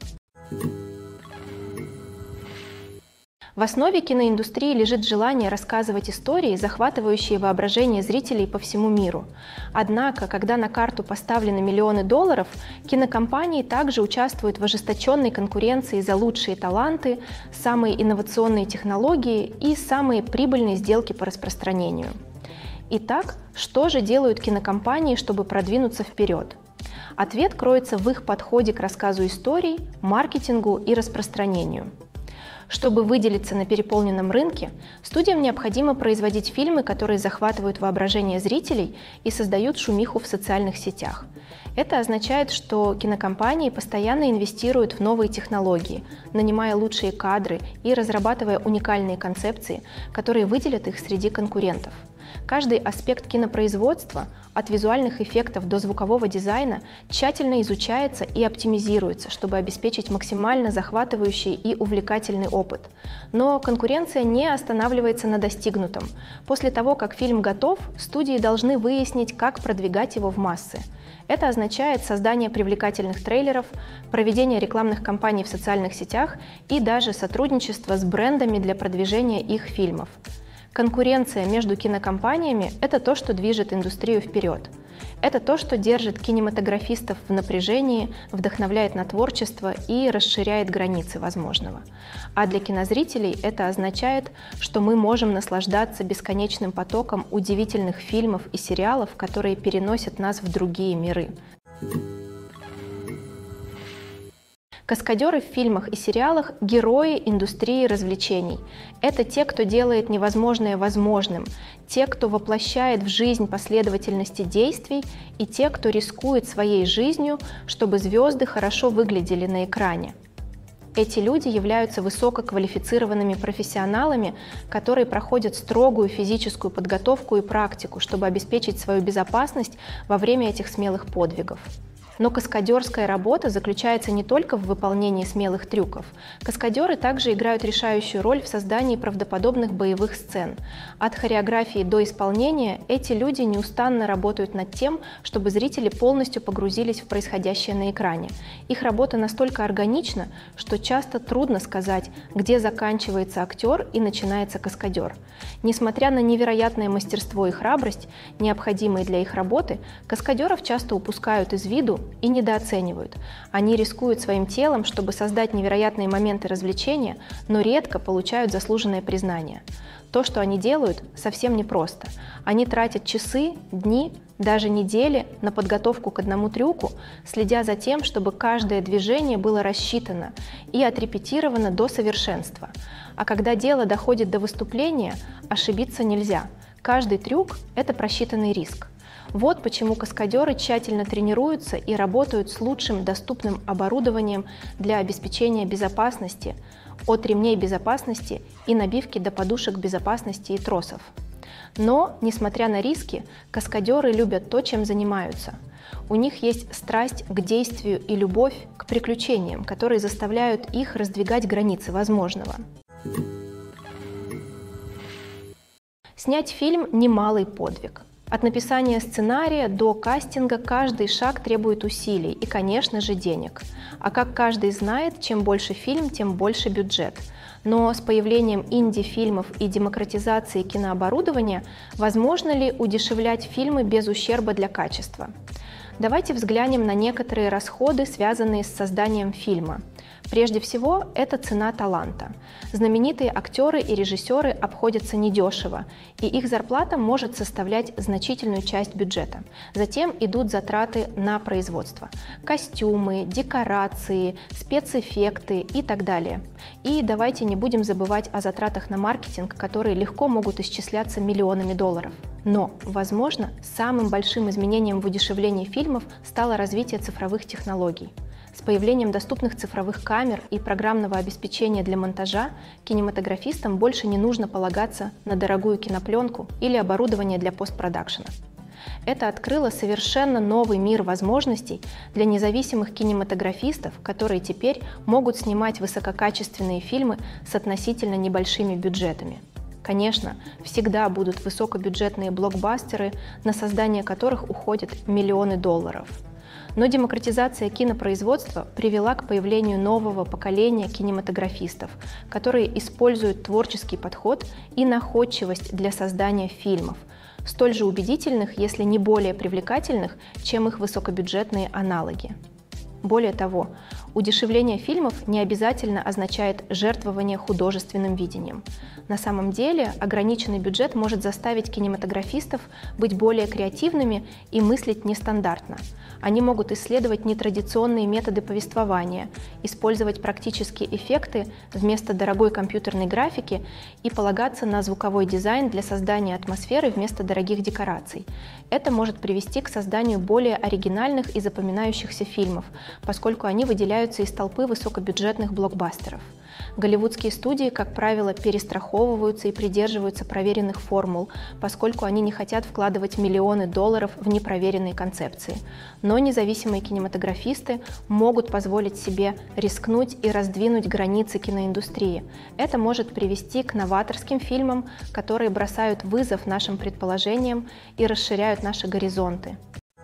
В основе киноиндустрии лежит желание рассказывать истории, захватывающие воображение зрителей по всему миру. Однако, когда на карту поставлены миллионы долларов, кинокомпании также участвуют в ожесточенной конкуренции за лучшие таланты, самые инновационные технологии и самые прибыльные сделки по распространению. Итак, что же делают кинокомпании, чтобы продвинуться вперед? Ответ кроется в их подходе к рассказу историй, маркетингу и распространению. Чтобы выделиться на переполненном рынке, студиям необходимо производить фильмы, которые захватывают воображение зрителей и создают шумиху в социальных сетях. Это означает, что кинокомпании постоянно инвестируют в новые технологии, нанимая лучшие кадры и разрабатывая уникальные концепции, которые выделят их среди конкурентов. Каждый аспект кинопроизводства, от визуальных эффектов до звукового дизайна, тщательно изучается и оптимизируется, чтобы обеспечить максимально захватывающий и увлекательный опыт. Но конкуренция не останавливается на достигнутом. После того, как фильм готов, студии должны выяснить, как продвигать его в массы. Это означает создание привлекательных трейлеров, проведение рекламных кампаний в социальных сетях и даже сотрудничество с брендами для продвижения их фильмов. Конкуренция между кинокомпаниями – это то, что движет индустрию вперед. Это то, что держит кинематографистов в напряжении, вдохновляет на творчество и расширяет границы возможного. А для кинозрителей это означает, что мы можем наслаждаться бесконечным потоком удивительных фильмов и сериалов, которые переносят нас в другие миры. Каскадеры в фильмах и сериалах – герои индустрии развлечений. Это те, кто делает невозможное возможным, те, кто воплощает в жизнь последовательности действий, и те, кто рискует своей жизнью, чтобы звезды хорошо выглядели на экране. Эти люди являются высококвалифицированными профессионалами, которые проходят строгую физическую подготовку и практику, чтобы обеспечить свою безопасность во время этих смелых подвигов. Но каскадерская работа заключается не только в выполнении смелых трюков. Каскадеры также играют решающую роль в создании правдоподобных боевых сцен. От хореографии до исполнения эти люди неустанно работают над тем, чтобы зрители полностью погрузились в происходящее на экране. Их работа настолько органична, что часто трудно сказать, где заканчивается актер и начинается каскадер. Несмотря на невероятное мастерство и храбрость, необходимые для их работы, каскадеров часто упускают из виду и недооценивают. Они рискуют своим телом, чтобы создать невероятные моменты развлечения, но редко получают заслуженное признание. То, что они делают, совсем непросто. Они тратят часы, дни, даже недели на подготовку к одному трюку, следя за тем, чтобы каждое движение было рассчитано и отрепетировано до совершенства. А когда дело доходит до выступления, ошибиться нельзя. Каждый трюк – это просчитанный риск. Вот почему каскадеры тщательно тренируются и работают с лучшим доступным оборудованием для обеспечения безопасности, от ремней безопасности и набивки до подушек безопасности и тросов. Но, несмотря на риски, каскадеры любят то, чем занимаются. У них есть страсть к действию и любовь к приключениям, которые заставляют их раздвигать границы возможного. Снять фильм – немалый подвиг. От написания сценария до кастинга каждый шаг требует усилий и, конечно же, денег. А как каждый знает, чем больше фильм, тем больше бюджет. Но с появлением инди-фильмов и демократизацией кинооборудования возможно ли удешевлять фильмы без ущерба для качества? Давайте взглянем на некоторые расходы, связанные с созданием фильма. Прежде всего, это цена таланта. Знаменитые актеры и режиссеры обходятся недешево, и их зарплата может составлять значительную часть бюджета. Затем идут затраты на производство. Костюмы, декорации, спецэффекты и так далее. И давайте не будем забывать о затратах на маркетинг, которые легко могут исчисляться миллионами долларов. Но, возможно, самым большим изменением в удешевлении фильмов стало развитие цифровых технологий. С появлением доступных цифровых камер и программного обеспечения для монтажа кинематографистам больше не нужно полагаться на дорогую кинопленку или оборудование для постпродакшена. Это открыло совершенно новый мир возможностей для независимых кинематографистов, которые теперь могут снимать высококачественные фильмы с относительно небольшими бюджетами. Конечно, всегда будут высокобюджетные блокбастеры, на создание которых уходят миллионы долларов. Но демократизация кинопроизводства привела к появлению нового поколения кинематографистов, которые используют творческий подход и находчивость для создания фильмов, столь же убедительных, если не более привлекательных, чем их высокобюджетные аналоги. Более того, удешевление фильмов не обязательно означает жертвование художественным видением. На самом деле, ограниченный бюджет может заставить кинематографистов быть более креативными и мыслить нестандартно. Они могут исследовать нетрадиционные методы повествования, использовать практические эффекты вместо дорогой компьютерной графики и полагаться на звуковой дизайн для создания атмосферы вместо дорогих декораций. Это может привести к созданию более оригинальных и запоминающихся фильмов, поскольку они выделяются из толпы высокобюджетных блокбастеров. Голливудские студии, как правило, перестраховываются и придерживаются проверенных формул, поскольку они не хотят вкладывать миллионы долларов в непроверенные концепции. Но независимые кинематографисты могут позволить себе рискнуть и раздвинуть границы киноиндустрии. Это может привести к новаторским фильмам, которые бросают вызов нашим предположениям и расширяют наши горизонты.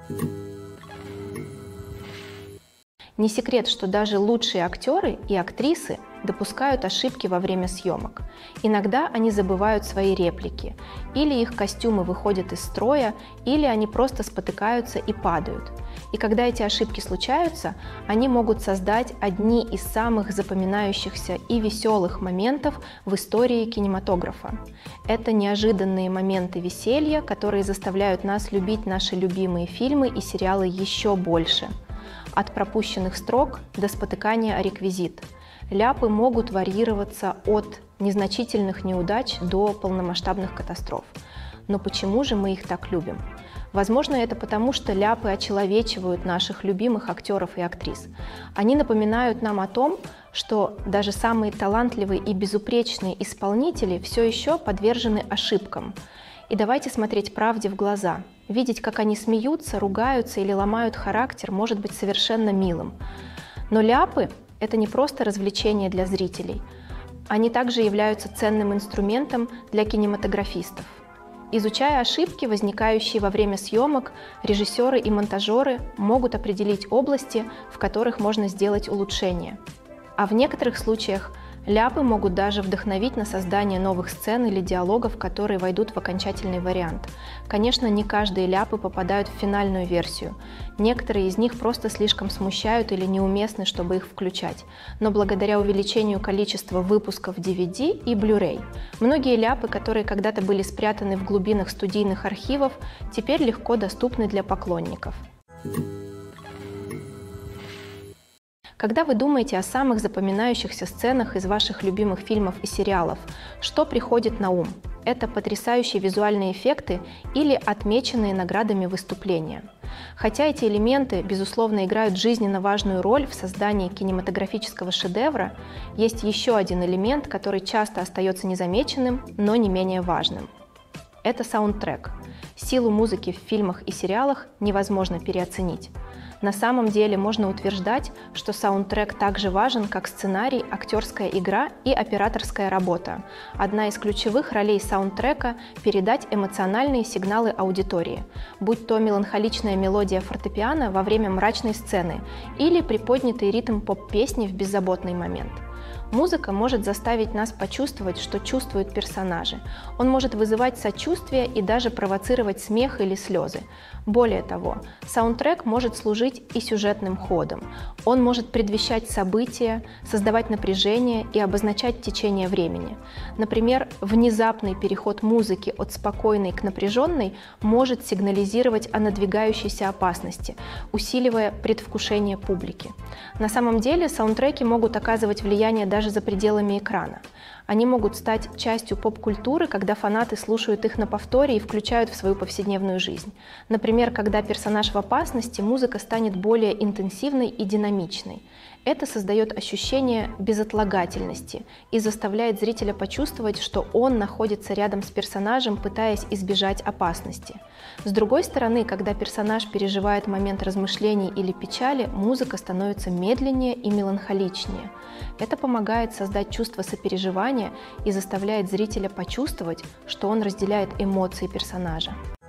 Не секрет, что даже лучшие актеры и актрисы допускают ошибки во время съемок. Иногда они забывают свои реплики, или их костюмы выходят из строя, или они просто спотыкаются и падают. И когда эти ошибки случаются, они могут создать одни из самых запоминающихся и веселых моментов в истории кинематографа. Это неожиданные моменты веселья, которые заставляют нас любить наши любимые фильмы и сериалы еще больше. От пропущенных строк до спотыкания о реквизит. Ляпы могут варьироваться от незначительных неудач до полномасштабных катастроф. Но почему же мы их так любим? Возможно, это потому, что ляпы очеловечивают наших любимых актеров и актрис. Они напоминают нам о том, что даже самые талантливые и безупречные исполнители все еще подвержены ошибкам. И давайте смотреть правде в глаза. Видеть, как они смеются, ругаются или ломают характер, может быть совершенно милым. Но ляпы – это не просто развлечение для зрителей. Они также являются ценным инструментом для кинематографистов. Изучая ошибки, возникающие во время съемок, режиссеры и монтажеры могут определить области, в которых можно сделать улучшения. А в некоторых случаях ляпы могут даже вдохновить на создание новых сцен или диалогов, которые войдут в окончательный вариант. Конечно, не каждые ляпы попадают в финальную версию. Некоторые из них просто слишком смущают или неуместны, чтобы их включать. Но благодаря увеличению количества выпусков DVD и Blu-ray, многие ляпы, которые когда-то были спрятаны в глубинах студийных архивов, теперь легко доступны для поклонников. Когда вы думаете о самых запоминающихся сценах из ваших любимых фильмов и сериалов, что приходит на ум? Это потрясающие визуальные эффекты или отмеченные наградами выступления. Хотя эти элементы, безусловно, играют жизненно важную роль в создании кинематографического шедевра, есть еще один элемент, который часто остается незамеченным, но не менее важным. Это саундтрек. Силу музыки в фильмах и сериалах невозможно переоценить. На самом деле можно утверждать, что саундтрек так же важен, как сценарий, актерская игра и операторская работа. Одна из ключевых ролей саундтрека – передать эмоциональные сигналы аудитории, будь то меланхоличная мелодия фортепиано во время мрачной сцены или приподнятый ритм поп-песни в беззаботный момент. Музыка может заставить нас почувствовать, что чувствуют персонажи. Он может вызывать сочувствие и даже провоцировать смех или слезы. Более того, саундтрек может служить и сюжетным ходом. Он может предвещать события, создавать напряжение и обозначать течение времени. Например, внезапный переход музыки от спокойной к напряженной может сигнализировать о надвигающейся опасности, усиливая предвкушение публики. На самом деле саундтреки могут оказывать влияние даже за пределами экрана. Они могут стать частью поп-культуры, когда фанаты слушают их на повторе и включают в свою повседневную жизнь. Например, когда персонаж в опасности, музыка станет более интенсивной и динамичной. Это создает ощущение безотлагательности и заставляет зрителя почувствовать, что он находится рядом с персонажем, пытаясь избежать опасности. С другой стороны, когда персонаж переживает момент размышлений или печали, музыка становится медленнее и меланхоличнее. Это помогает создать чувство сопереживания и заставляет зрителя почувствовать, что он разделяет эмоции персонажа.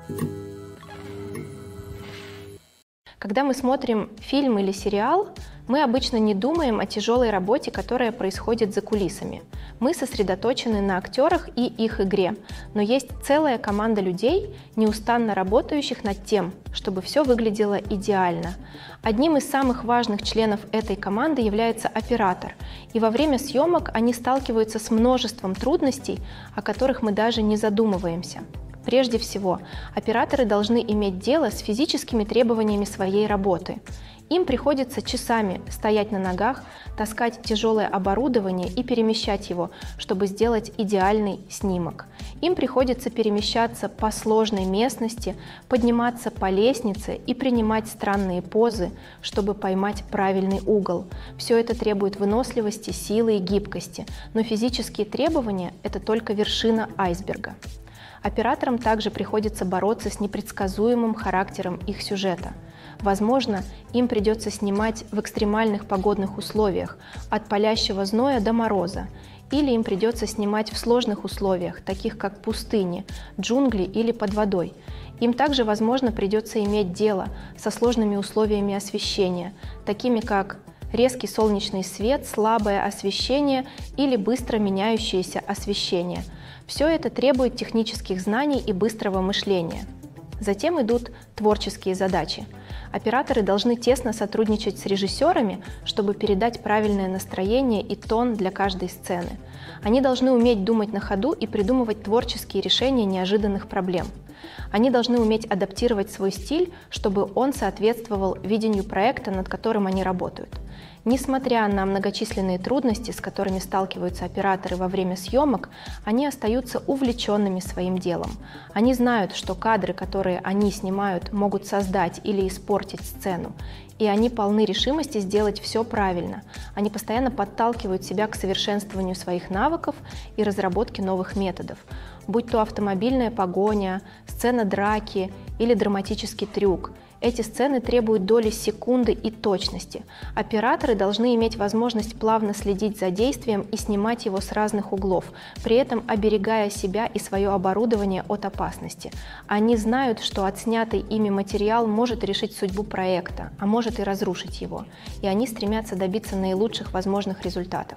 Когда мы смотрим фильм или сериал, мы обычно не думаем о тяжелой работе, которая происходит за кулисами. Мы сосредоточены на актерах и их игре, но есть целая команда людей, неустанно работающих над тем, чтобы все выглядело идеально. Одним из самых важных членов этой команды является оператор, и во время съемок они сталкиваются с множеством трудностей, о которых мы даже не задумываемся. Прежде всего, операторы должны иметь дело с физическими требованиями своей работы. Им приходится часами стоять на ногах, таскать тяжелое оборудование и перемещать его, чтобы сделать идеальный снимок. Им приходится перемещаться по сложной местности, подниматься по лестнице и принимать странные позы, чтобы поймать правильный угол. Все это требует выносливости, силы и гибкости, но физические требования – это только вершина айсберга. Операторам также приходится бороться с непредсказуемым характером их сюжета. Возможно, им придется снимать в экстремальных погодных условиях, от палящего зноя до мороза, или им придется снимать в сложных условиях, таких как пустыни, джунгли или под водой. Им также, возможно, придется иметь дело со сложными условиями освещения, такими как резкий солнечный свет, слабое освещение или быстро меняющееся освещение. Все это требует технических знаний и быстрого мышления. Затем идут творческие задачи. Операторы должны тесно сотрудничать с режиссерами, чтобы передать правильное настроение и тон для каждой сцены. Они должны уметь думать на ходу и придумывать творческие решения неожиданных проблем. Они должны уметь адаптировать свой стиль, чтобы он соответствовал видению проекта, над которым они работают. Несмотря на многочисленные трудности, с которыми сталкиваются операторы во время съемок, они остаются увлеченными своим делом. Они знают, что кадры, которые они снимают, могут создать или испортить сцену, и они полны решимости сделать все правильно. Они постоянно подталкивают себя к совершенствованию своих навыков и разработке новых методов, будь то автомобильная погоня, сцена драки или драматический трюк. Эти сцены требуют доли секунды и точности. Операторы должны иметь возможность плавно следить за действием и снимать его с разных углов, при этом оберегая себя и свое оборудование от опасности. Они знают, что отснятый ими материал может решить судьбу проекта, а может и разрушить его, и они стремятся добиться наилучших возможных результатов.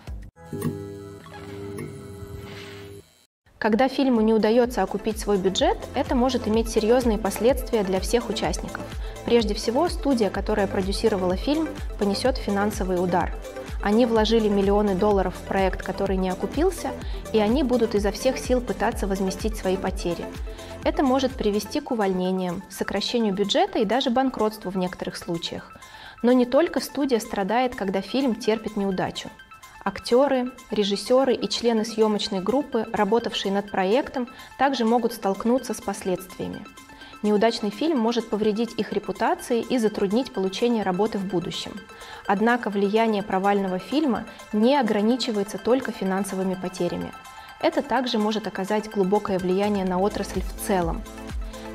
Когда фильму не удается окупить свой бюджет, это может иметь серьезные последствия для всех участников. Прежде всего, студия, которая продюсировала фильм, понесет финансовый удар. Они вложили миллионы долларов в проект, который не окупился, и они будут изо всех сил пытаться возместить свои потери. Это может привести к увольнениям, сокращению бюджета и даже банкротству в некоторых случаях. Но не только студия страдает, когда фильм терпит неудачу. Актеры, режиссеры и члены съемочной группы, работавшие над проектом, также могут столкнуться с последствиями. Неудачный фильм может повредить их репутации и затруднить получение работы в будущем. Однако влияние провального фильма не ограничивается только финансовыми потерями. Это также может оказать глубокое влияние на отрасль в целом.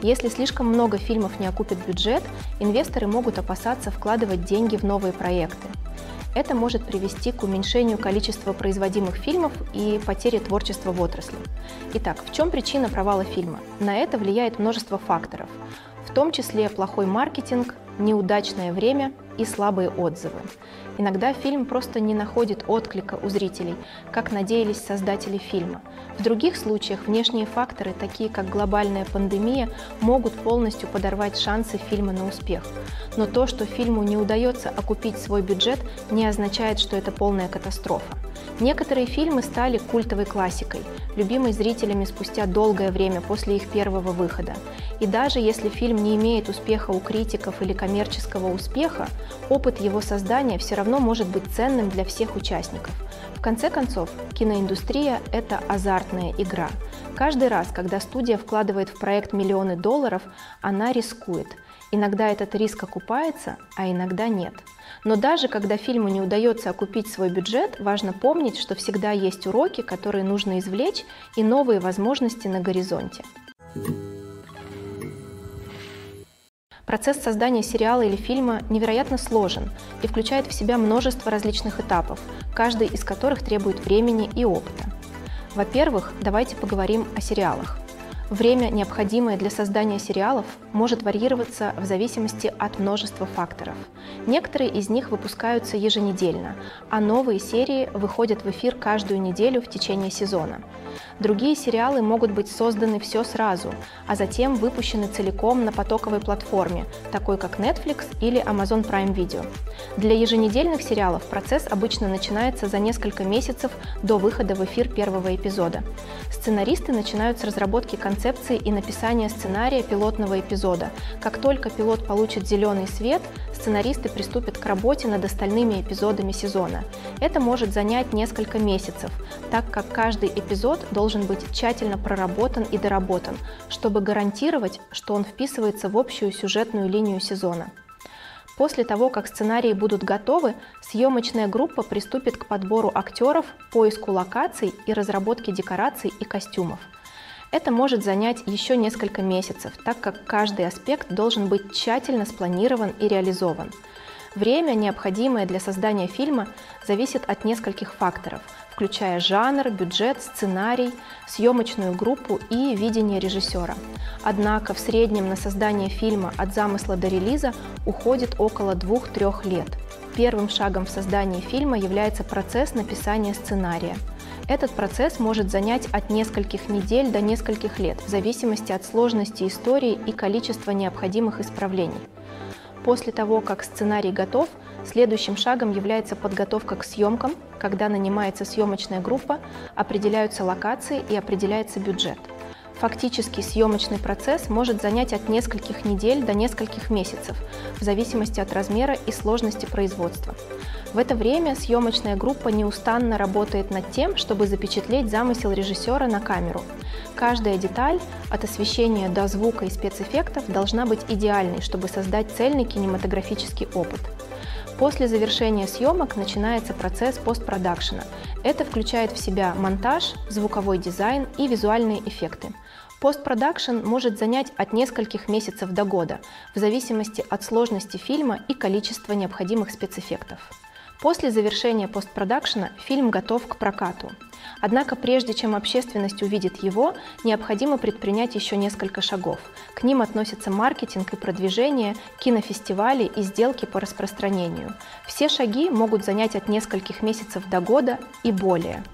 Если слишком много фильмов не окупит бюджет, инвесторы могут опасаться вкладывать деньги в новые проекты. Это может привести к уменьшению количества производимых фильмов и потере творчества в отрасли. Итак, в чем причина провала фильма? На это влияет множество факторов, в том числе плохой маркетинг, неудачное время и слабые отзывы. Иногда фильм просто не находит отклика у зрителей, как надеялись создатели фильма. В других случаях внешние факторы, такие как глобальная пандемия, могут полностью подорвать шансы фильма на успех. Но то, что фильму не удается окупить свой бюджет, не означает, что это полная катастрофа. Некоторые фильмы стали культовой классикой, любимой зрителями спустя долгое время после их первого выхода. И даже если фильм не имеет успеха у критиков или коммерческого успеха, опыт его создания все равно может быть ценным для всех участников. В конце концов, киноиндустрия – это азартная игра. Каждый раз, когда студия вкладывает в проект миллионы долларов, она рискует. Иногда этот риск окупается, а иногда нет. Но даже когда фильму не удается окупить свой бюджет, важно помнить, что всегда есть уроки, которые нужно извлечь, и новые возможности на горизонте. Процесс создания сериала или фильма невероятно сложен и включает в себя множество различных этапов, каждый из которых требует времени и опыта. Во-первых, давайте поговорим о сериалах. Время, необходимое для создания сериалов, может варьироваться в зависимости от множества факторов. Некоторые из них выпускаются еженедельно, а новые серии выходят в эфир каждую неделю в течение сезона. Другие сериалы могут быть созданы все сразу, а затем выпущены целиком на потоковой платформе, такой как Netflix или Amazon Prime Video. Для еженедельных сериалов процесс обычно начинается за несколько месяцев до выхода в эфир первого эпизода. Сценаристы начинают с разработки концепции и написания сценария пилотного эпизода. Как только пилот получит зеленый свет, сценаристы приступят к работе над остальными эпизодами сезона. Это может занять несколько месяцев, так как каждый эпизод должен быть тщательно проработан и доработан, чтобы гарантировать, что он вписывается в общую сюжетную линию сезона. После того, как сценарии будут готовы, съемочная группа приступит к подбору актеров, поиску локаций и разработке декораций и костюмов. Это может занять еще несколько месяцев, так как каждый аспект должен быть тщательно спланирован и реализован. Время, необходимое для создания фильма, зависит от нескольких факторов, включая жанр, бюджет, сценарий, съемочную группу и видение режиссера. Однако в среднем на создание фильма от замысла до релиза уходит около 2-3 лет. Первым шагом в создании фильма является процесс написания сценария. Этот процесс может занять от нескольких недель до нескольких лет, в зависимости от сложности истории и количества необходимых исправлений. После того, как сценарий готов, следующим шагом является подготовка к съемкам, когда нанимается съемочная группа, определяются локации и определяется бюджет. Фактически съемочный процесс может занять от нескольких недель до нескольких месяцев, в зависимости от размера и сложности производства. В это время съемочная группа неустанно работает над тем, чтобы запечатлеть замысел режиссера на камеру. Каждая деталь, от освещения до звука и спецэффектов, должна быть идеальной, чтобы создать цельный кинематографический опыт. После завершения съемок начинается процесс постпродакшена. Это включает в себя монтаж, звуковой дизайн и визуальные эффекты. Постпродакшн может занять от нескольких месяцев до года, в зависимости от сложности фильма и количества необходимых спецэффектов. После завершения постпродакшена фильм готов к прокату. Однако прежде чем общественность увидит его, необходимо предпринять еще несколько шагов. К ним относятся маркетинг и продвижение, кинофестивали и сделки по распространению. Все шаги могут занять от нескольких месяцев до года и более.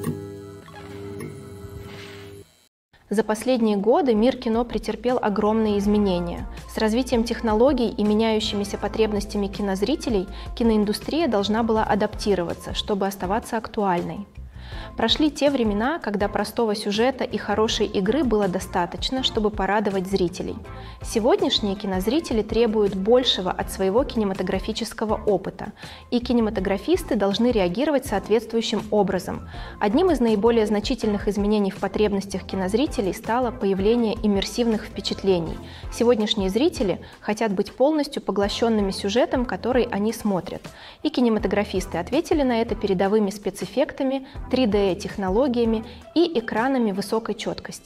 За последние годы мир кино претерпел огромные изменения. С развитием технологий и меняющимися потребностями кинозрителей киноиндустрия должна была адаптироваться, чтобы оставаться актуальной. Прошли те времена, когда простого сюжета и хорошей игры было достаточно, чтобы порадовать зрителей. Сегодняшние кинозрители требуют большего от своего кинематографического опыта, и кинематографисты должны реагировать соответствующим образом. Одним из наиболее значительных изменений в потребностях кинозрителей стало появление иммерсивных впечатлений. Сегодняшние зрители хотят быть полностью поглощенными сюжетом, который они смотрят. И кинематографисты ответили на это передовыми спецэффектами, 3D-технологиями и экранами высокой четкости.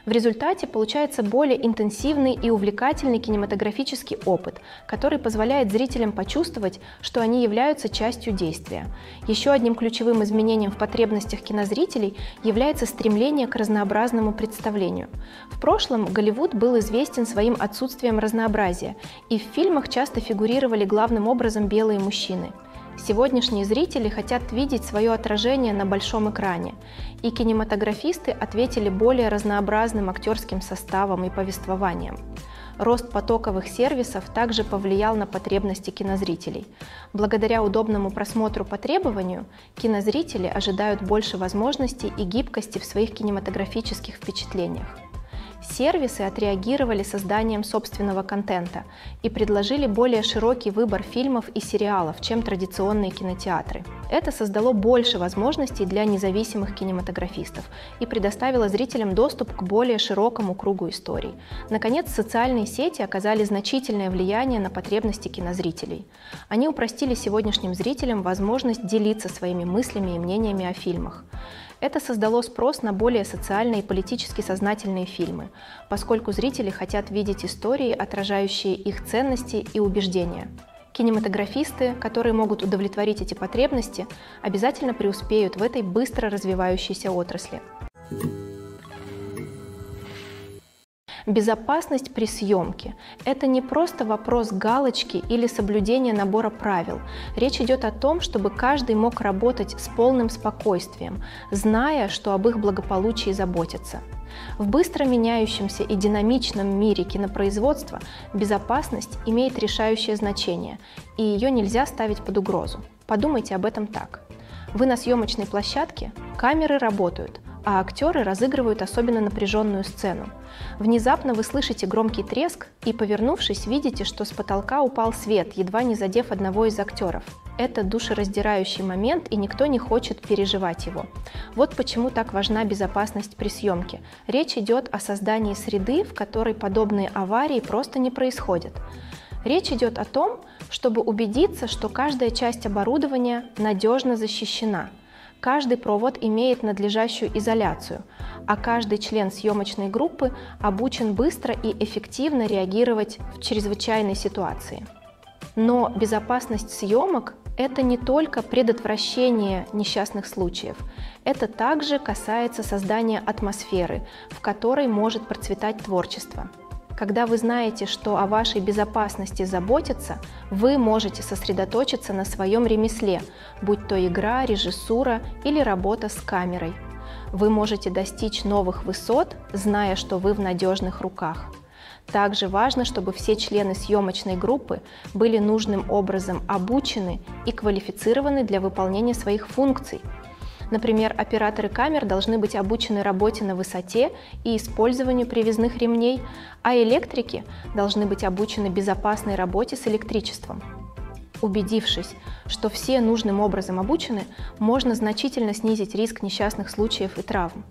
В результате получается более интенсивный и увлекательный кинематографический опыт, который позволяет зрителям почувствовать, что они являются частью действия. Еще одним ключевым изменением в потребностях кинозрителей является стремление к разнообразному представлению. В прошлом Голливуд был известен своим отсутствием разнообразия, и в фильмах часто фигурировали главным образом белые мужчины. Сегодняшние зрители хотят видеть свое отражение на большом экране, и кинематографисты ответили более разнообразным актерским составом и повествованием. Рост потоковых сервисов также повлиял на потребности кинозрителей. Благодаря удобному просмотру по требованию, кинозрители ожидают больше возможностей и гибкости в своих кинематографических впечатлениях. Сервисы отреагировали созданием собственного контента и предложили более широкий выбор фильмов и сериалов, чем традиционные кинотеатры. Это создало больше возможностей для независимых кинематографистов и предоставило зрителям доступ к более широкому кругу историй. Наконец, социальные сети оказали значительное влияние на потребности кинозрителей. Они упростили сегодняшним зрителям возможность делиться своими мыслями и мнениями о фильмах. Это создало спрос на более социально и политически сознательные фильмы, поскольку зрители хотят видеть истории, отражающие их ценности и убеждения. Кинематографисты, которые могут удовлетворить эти потребности, обязательно преуспеют в этой быстро развивающейся отрасли. Безопасность при съемке – это не просто вопрос галочки или соблюдения набора правил. Речь идет о том, чтобы каждый мог работать с полным спокойствием, зная, что об их благополучии заботятся. В быстро меняющемся и динамичном мире кинопроизводства безопасность имеет решающее значение, и ее нельзя ставить под угрозу. Подумайте об этом так. Вы на съемочной площадке, камеры работают, а актеры разыгрывают особенно напряженную сцену. Внезапно вы слышите громкий треск и, повернувшись, видите, что с потолка упал свет, едва не задев одного из актеров. Это душераздирающий момент, и никто не хочет переживать его. Вот почему так важна безопасность при съемке. Речь идет о создании среды, в которой подобные аварии просто не происходят. Речь идет о том, чтобы убедиться, что каждая часть оборудования надежно защищена. Каждый провод имеет надлежащую изоляцию, а каждый член съемочной группы обучен быстро и эффективно реагировать в чрезвычайной ситуации. Но безопасность съемок – это не только предотвращение несчастных случаев, это также касается создания атмосферы, в которой может процветать творчество. Когда вы знаете, что о вашей безопасности заботятся, вы можете сосредоточиться на своем ремесле, будь то игра, режиссура или работа с камерой. Вы можете достичь новых высот, зная, что вы в надежных руках. Также важно, чтобы все члены съемочной группы были нужным образом обучены и квалифицированы для выполнения своих функций. Например, операторы камер должны быть обучены работе на высоте и использованию привязных ремней, а электрики должны быть обучены безопасной работе с электричеством. Убедившись, что все нужным образом обучены, можно значительно снизить риск несчастных случаев и травм.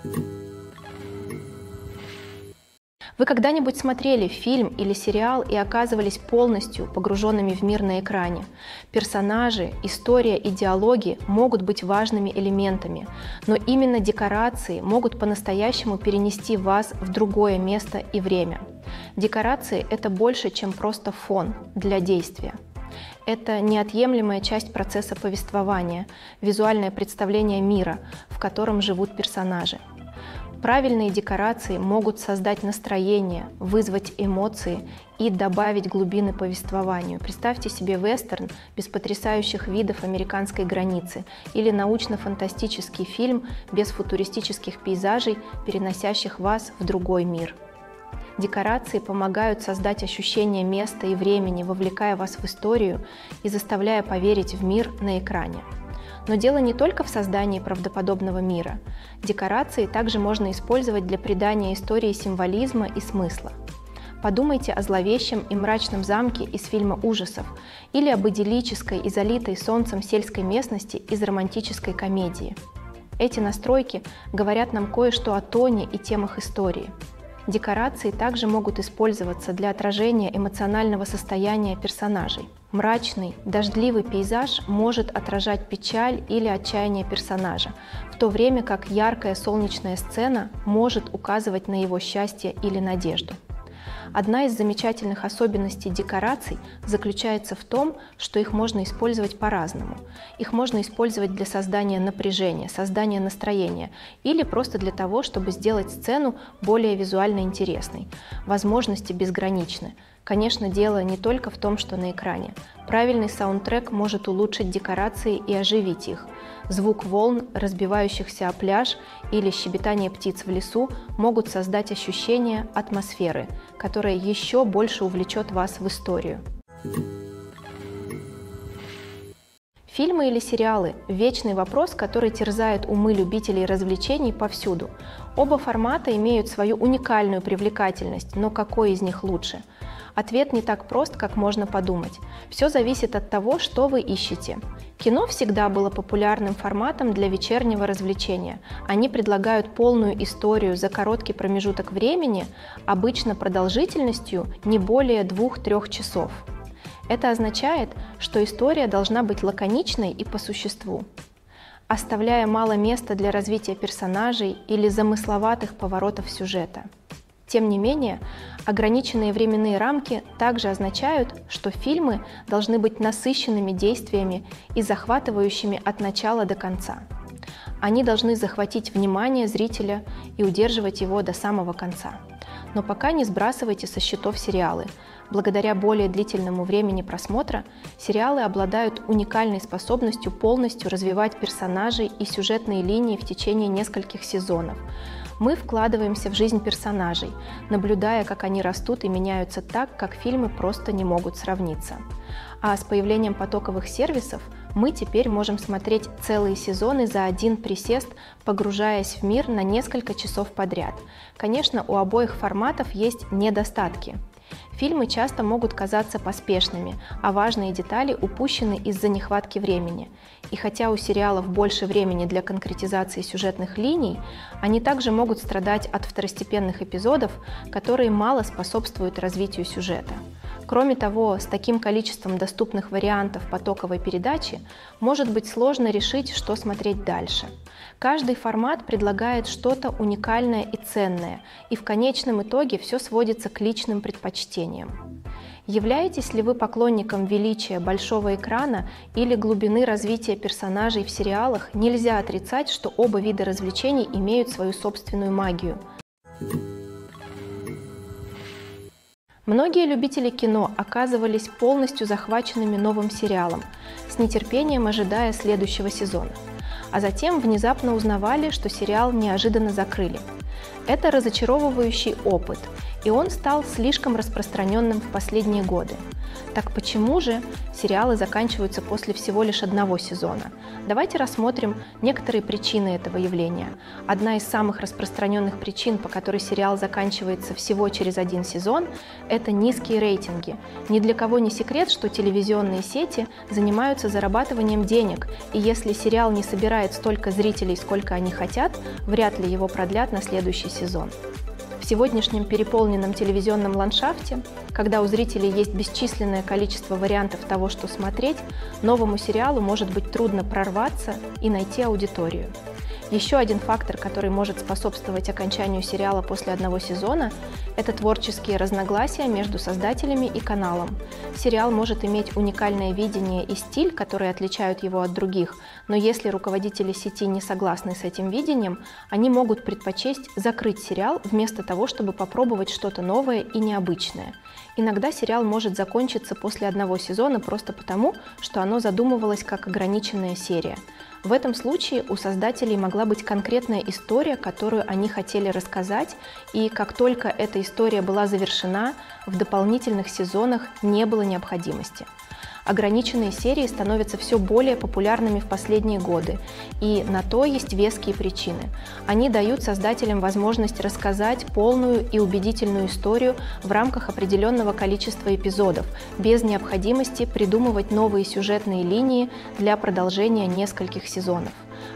Вы когда-нибудь смотрели фильм или сериал и оказывались полностью погруженными в мир на экране? Персонажи, история и диалоги могут быть важными элементами, но именно декорации могут по-настоящему перенести вас в другое место и время. Декорации – это больше, чем просто фон для действия. Это неотъемлемая часть процесса повествования, визуальное представление мира, в котором живут персонажи. Правильные декорации могут создать настроение, вызвать эмоции и добавить глубины повествованию. Представьте себе вестерн без потрясающих видов американской границы или научно-фантастический фильм без футуристических пейзажей, переносящих вас в другой мир. Декорации помогают создать ощущение места и времени, вовлекая вас в историю и заставляя поверить в мир на экране. Но дело не только в создании правдоподобного мира. Декорации также можно использовать для придания истории символизма и смысла. Подумайте о зловещем и мрачном замке из фильма ужасов или об идиллической и залитой солнцем сельской местности из романтической комедии. Эти настройки говорят нам кое-что о тоне и темах истории. Декорации также могут использоваться для отражения эмоционального состояния персонажей. Мрачный, дождливый пейзаж может отражать печаль или отчаяние персонажа, в то время как яркая солнечная сцена может указывать на его счастье или надежду. Одна из замечательных особенностей декораций заключается в том, что их можно использовать по-разному. Их можно использовать для создания напряжения, создания настроения или просто для того, чтобы сделать сцену более визуально интересной. Возможности безграничны. Конечно, дело не только в том, что на экране. Правильный саундтрек может улучшить декорации и оживить их. Звук волн, разбивающихся о пляж, или щебетание птиц в лесу могут создать ощущение атмосферы, которое еще больше увлечет вас в историю. Фильмы или сериалы – вечный вопрос, который терзает умы любителей развлечений повсюду. Оба формата имеют свою уникальную привлекательность, но какой из них лучше? Ответ не так прост, как можно подумать. Все зависит от того, что вы ищете. Кино всегда было популярным форматом для вечернего развлечения. Они предлагают полную историю за короткий промежуток времени, обычно продолжительностью не более 2-3 часов. Это означает, что история должна быть лаконичной и по существу, оставляя мало места для развития персонажей или замысловатых поворотов сюжета. Тем не менее, ограниченные временные рамки также означают, что фильмы должны быть насыщенными действиями и захватывающими от начала до конца. Они должны захватить внимание зрителя и удерживать его до самого конца. Но пока не сбрасывайте со счетов сериалы. Благодаря более длительному времени просмотра, сериалы обладают уникальной способностью полностью развивать персонажей и сюжетные линии в течение нескольких сезонов. Мы вкладываемся в жизнь персонажей, наблюдая, как они растут и меняются так, как фильмы просто не могут сравниться. А с появлением потоковых сервисов мы теперь можем смотреть целые сезоны за один присест, погружаясь в мир на несколько часов подряд. Конечно, у обоих форматов есть недостатки. Фильмы часто могут казаться поспешными, а важные детали упущены из-за нехватки времени. И хотя у сериалов больше времени для конкретизации сюжетных линий, они также могут страдать от второстепенных эпизодов, которые мало способствуют развитию сюжета. Кроме того, с таким количеством доступных вариантов потоковой передачи может быть сложно решить, что смотреть дальше. Каждый формат предлагает что-то уникальное и ценное, и в конечном итоге все сводится к личным предпочтениям. Являетесь ли вы поклонником величия большого экрана или глубины развития персонажей в сериалах, нельзя отрицать, что оба вида развлечений имеют свою собственную магию. Многие любители кино оказывались полностью захваченными новым сериалом, с нетерпением ожидая следующего сезона, а затем внезапно узнавали, что сериал неожиданно закрыли. Это разочаровывающий опыт, и он стал слишком распространенным в последние годы. Так почему же сериалы заканчиваются после всего лишь одного сезона? Давайте рассмотрим некоторые причины этого явления. Одна из самых распространенных причин, по которой сериал заканчивается всего через один сезон, это низкие рейтинги. Ни для кого не секрет, что телевизионные сети занимаются зарабатыванием денег, и если сериал не собирает столько зрителей, сколько они хотят, вряд ли его продлят на следующий сезон. В сегодняшнем переполненном телевизионном ландшафте, когда у зрителей есть бесчисленное количество вариантов того, что смотреть, новому сериалу может быть трудно прорваться и найти аудиторию. Еще один фактор, который может способствовать окончанию сериала после одного сезона, это творческие разногласия между создателями и каналом. Сериал может иметь уникальное видение и стиль, которые отличают его от других, но если руководители сети не согласны с этим видением, они могут предпочесть закрыть сериал вместо того, чтобы попробовать что-то новое и необычное. Иногда сериал может закончиться после одного сезона просто потому, что оно задумывалось как ограниченная серия. В этом случае у создателей могла быть конкретная история, которую они хотели рассказать, и как только эта история была завершена, в дополнительных сезонах не было необходимости. Ограниченные серии становятся все более популярными в последние годы, и на то есть веские причины. Они дают создателям возможность рассказать полную и убедительную историю в рамках определенного количества эпизодов, без необходимости придумывать новые сюжетные линии для продолжения нескольких сезонов.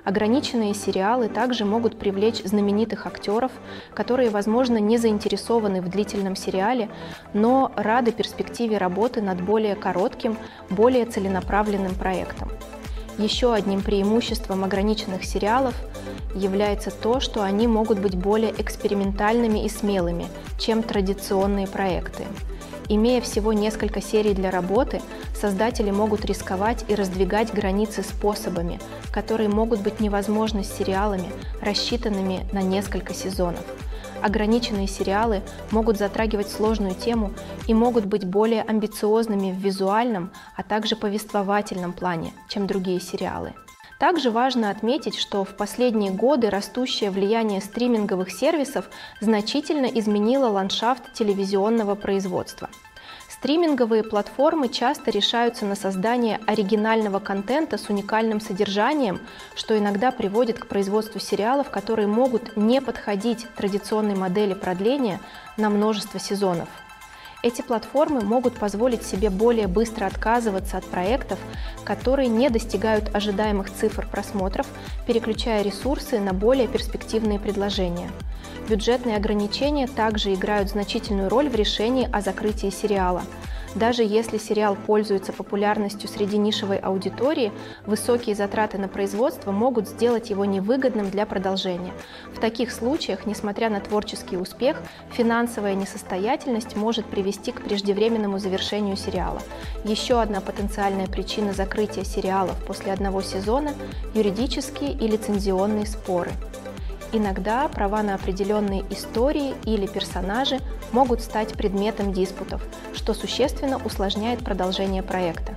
Ограниченные сериалы также могут привлечь знаменитых актеров, которые, возможно, не заинтересованы в длительном сериале, но рады перспективе работы над более коротким, более целенаправленным проектом. Еще одним преимуществом ограниченных сериалов является то, что они могут быть более экспериментальными и смелыми, чем традиционные проекты. Имея всего несколько серий для работы, создатели могут рисковать и раздвигать границы способами, которые могут быть невозможны с сериалами, рассчитанными на несколько сезонов. Ограниченные сериалы могут затрагивать сложную тему и могут быть более амбициозными в визуальном, а также повествовательном плане, чем другие сериалы. Также важно отметить, что в последние годы растущее влияние стриминговых сервисов значительно изменило ландшафт телевизионного производства. Стриминговые платформы часто решаются на создание оригинального контента с уникальным содержанием, что иногда приводит к производству сериалов, которые могут не подходить традиционной модели продления на множество сезонов. Эти платформы могут позволить себе более быстро отказываться от проектов, которые не достигают ожидаемых цифр просмотров, переключая ресурсы на более перспективные предложения. Бюджетные ограничения также играют значительную роль в решении о закрытии сериала. Даже если сериал пользуется популярностью среди нишевой аудитории, высокие затраты на производство могут сделать его невыгодным для продолжения. В таких случаях, несмотря на творческий успех, финансовая несостоятельность может привести к преждевременному завершению сериала. Еще одна потенциальная причина закрытия сериалов после одного сезона – юридические и лицензионные споры. Иногда права на определенные истории или персонажи могут стать предметом диспутов, что существенно усложняет продолжение проекта.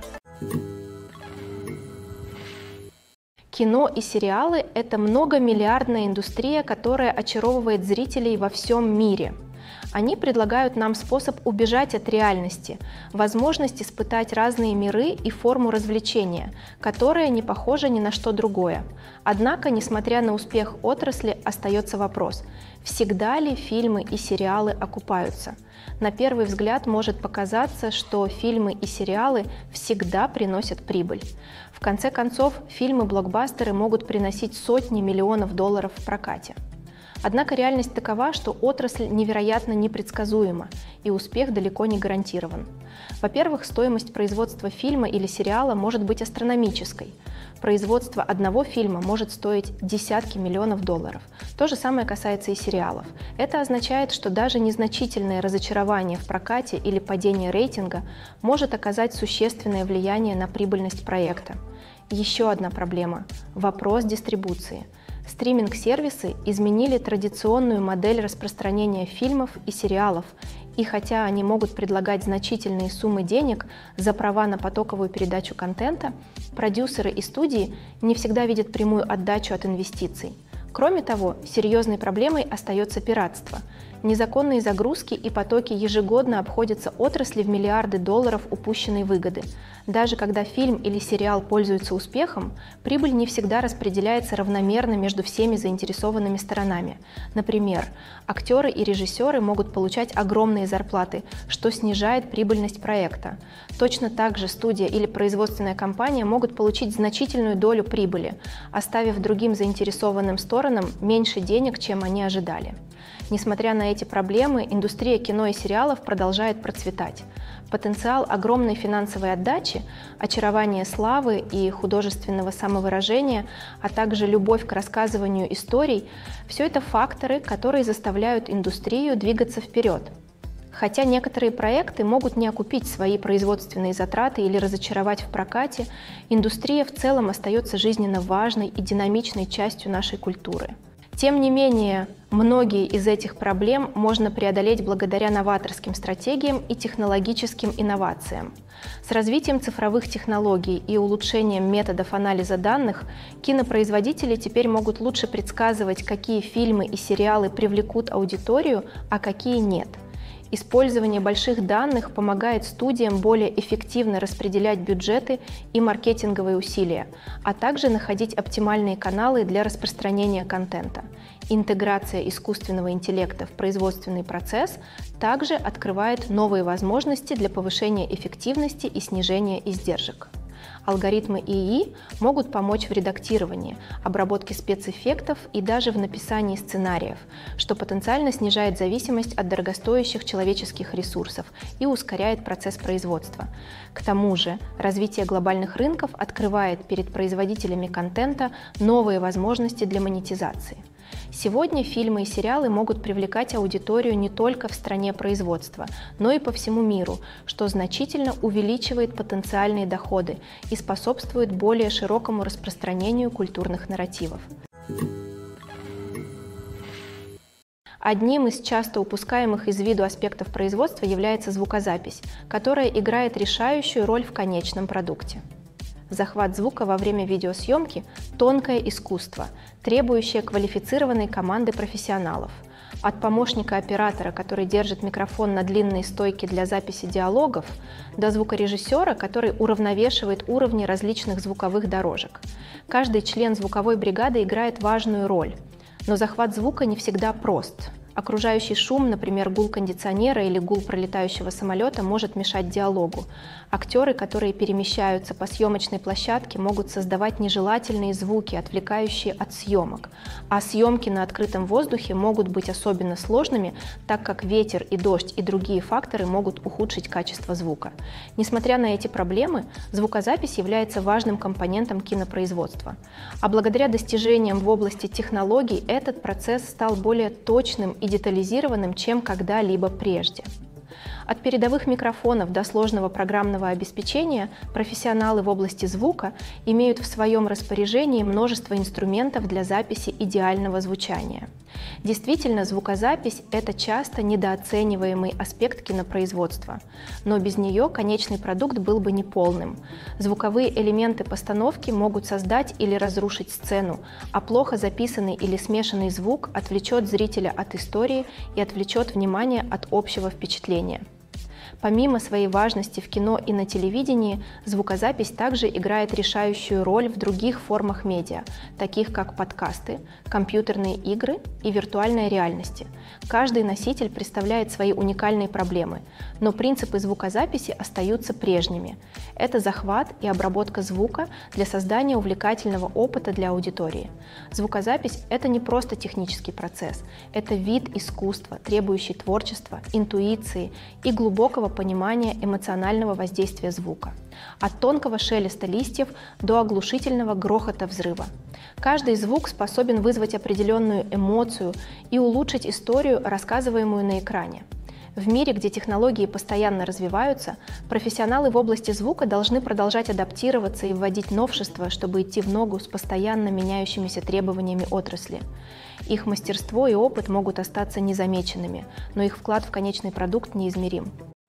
Кино и сериалы – это многомиллиардная индустрия, которая очаровывает зрителей во всем мире. Они предлагают нам способ убежать от реальности, возможность испытать разные миры и форму развлечения, которая не похожа ни на что другое. Однако, несмотря на успех отрасли, остается вопрос: всегда ли фильмы и сериалы окупаются? На первый взгляд может показаться, что фильмы и сериалы всегда приносят прибыль. В конце концов, фильмы-блокбастеры могут приносить сотни миллионов долларов в прокате. Однако реальность такова, что отрасль невероятно непредсказуема, и успех далеко не гарантирован. Во-первых, стоимость производства фильма или сериала может быть астрономической. Производство одного фильма может стоить десятки миллионов долларов. То же самое касается и сериалов. Это означает, что даже незначительное разочарование в прокате или падение рейтинга может оказать существенное влияние на прибыльность проекта. Еще одна проблема – вопрос дистрибуции. Стриминг-сервисы изменили традиционную модель распространения фильмов и сериалов, и хотя они могут предлагать значительные суммы денег за права на потоковую передачу контента, продюсеры и студии не всегда видят прямую отдачу от инвестиций. Кроме того, серьезной проблемой остается пиратство. Незаконные загрузки и потоки ежегодно обходятся отрасли в миллиарды долларов упущенной выгоды. Даже когда фильм или сериал пользуется успехом, прибыль не всегда распределяется равномерно между всеми заинтересованными сторонами. Например, актеры и режиссеры могут получать огромные зарплаты, что снижает прибыльность проекта. Точно так же студия или производственная компания могут получить значительную долю прибыли, оставив другим заинтересованным сторонам меньше денег, чем они ожидали. Несмотря на эти проблемы, индустрия кино и сериалов продолжает процветать. Потенциал огромной финансовой отдачи, очарование славы и художественного самовыражения, а также любовь к рассказыванию историй – все это факторы, которые заставляют индустрию двигаться вперед. Хотя некоторые проекты могут не окупить свои производственные затраты или разочаровать в прокате, индустрия в целом остается жизненно важной и динамичной частью нашей культуры. Тем не менее, многие из этих проблем можно преодолеть благодаря новаторским стратегиям и технологическим инновациям. С развитием цифровых технологий и улучшением методов анализа данных кинопроизводители теперь могут лучше предсказывать, какие фильмы и сериалы привлекут аудиторию, а какие нет. Использование больших данных помогает студиям более эффективно распределять бюджеты и маркетинговые усилия, а также находить оптимальные каналы для распространения контента. Интеграция искусственного интеллекта в производственный процесс также открывает новые возможности для повышения эффективности и снижения издержек. Алгоритмы ИИ могут помочь в редактировании, обработке спецэффектов и даже в написании сценариев, что потенциально снижает зависимость от дорогостоящих человеческих ресурсов и ускоряет процесс производства. К тому же, развитие глобальных рынков открывает перед производителями контента новые возможности для монетизации. Сегодня фильмы и сериалы могут привлекать аудиторию не только в стране производства, но и по всему миру, что значительно увеличивает потенциальные доходы и способствует более широкому распространению культурных нарративов. Одним из часто упускаемых из виду аспектов производства является звукозапись, которая играет решающую роль в конечном продукте. Захват звука во время видеосъемки – тонкое искусство, требующее квалифицированной команды профессионалов. От помощника оператора, который держит микрофон на длинной стойке для записи диалогов, до звукорежиссера, который уравновешивает уровни различных звуковых дорожек. Каждый член звуковой бригады играет важную роль, но захват звука не всегда прост. Окружающий шум, например, гул кондиционера или гул пролетающего самолета, может мешать диалогу. Актеры, которые перемещаются по съемочной площадке, могут создавать нежелательные звуки, отвлекающие от съемок. А съемки на открытом воздухе могут быть особенно сложными, так как ветер и дождь и другие факторы могут ухудшить качество звука. Несмотря на эти проблемы, звукозапись является важным компонентом кинопроизводства. А благодаря достижениям в области технологий этот процесс стал более точным и детализированным, чем когда-либо прежде. От передовых микрофонов до сложного программного обеспечения профессионалы в области звука имеют в своем распоряжении множество инструментов для записи идеального звучания. Действительно, звукозапись – это часто недооцениваемый аспект кинопроизводства, но без нее конечный продукт был бы неполным. Звуковые элементы постановки могут создать или разрушить сцену, а плохо записанный или смешанный звук отвлечет зрителя от истории и отвлечет внимание от общего впечатления. Помимо своей важности в кино и на телевидении, звукозапись также играет решающую роль в других формах медиа, таких как подкасты, компьютерные игры и виртуальная реальность. Каждый носитель представляет свои уникальные проблемы, но принципы звукозаписи остаются прежними. Это захват и обработка звука для создания увлекательного опыта для аудитории. Звукозапись – это не просто технический процесс, это вид искусства, требующий творчества, интуиции и глубокого понимания эмоционального воздействия звука. От тонкого шелеста листьев до оглушительного грохота взрыва. Каждый звук способен вызвать определенную эмоцию и улучшить историю, рассказываемую на экране. В мире, где технологии постоянно развиваются, профессионалы в области звука должны продолжать адаптироваться и вводить новшества, чтобы идти в ногу с постоянно меняющимися требованиями отрасли. Их мастерство и опыт могут остаться незамеченными, но их вклад в конечный продукт неизмерим.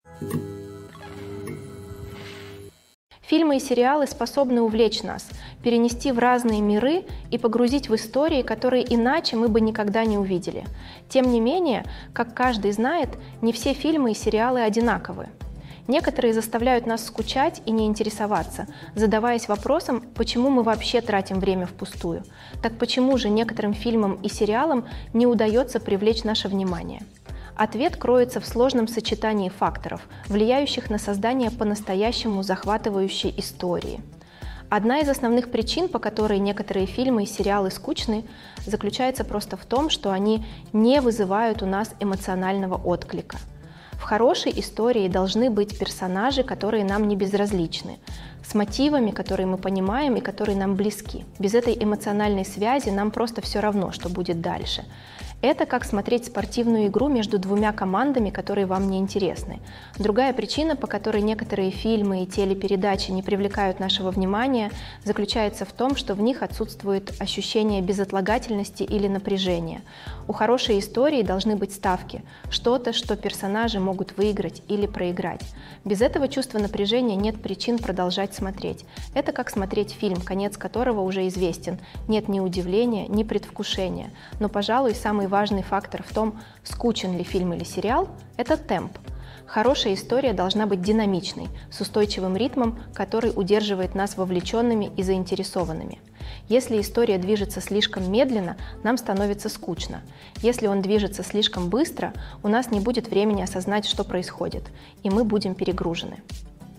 Фильмы и сериалы способны увлечь нас, перенести в разные миры и погрузить в истории, которые иначе мы бы никогда не увидели. Тем не менее, как каждый знает, не все фильмы и сериалы одинаковы. Некоторые заставляют нас скучать и не интересоваться, задаваясь вопросом, почему мы вообще тратим время впустую. Так почему же некоторым фильмам и сериалам не удается привлечь наше внимание? Ответ кроется в сложном сочетании факторов, влияющих на создание по-настоящему захватывающей истории. Одна из основных причин, по которой некоторые фильмы и сериалы скучны, заключается просто в том, что они не вызывают у нас эмоционального отклика. В хорошей истории должны быть персонажи, которые нам не безразличны, с мотивами, которые мы понимаем и которые нам близки. Без этой эмоциональной связи нам просто все равно, что будет дальше. Это как смотреть спортивную игру между двумя командами, которые вам не интересны. Другая причина, по которой некоторые фильмы и телепередачи не привлекают нашего внимания, заключается в том, что в них отсутствует ощущение безотлагательности или напряжения. У хорошей истории должны быть ставки, что-то, что персонажи могут выиграть или проиграть. Без этого чувства напряжения нет причин продолжать смотреть. Это как смотреть фильм, конец которого уже известен. Нет ни удивления, ни предвкушения. Но, пожалуй, самый важный фактор в том, скучен ли фильм или сериал, это темп. Хорошая история должна быть динамичной, с устойчивым ритмом, который удерживает нас вовлеченными и заинтересованными. Если история движется слишком медленно, нам становится скучно. Если он движется слишком быстро, у нас не будет времени осознать, что происходит, и мы будем перегружены.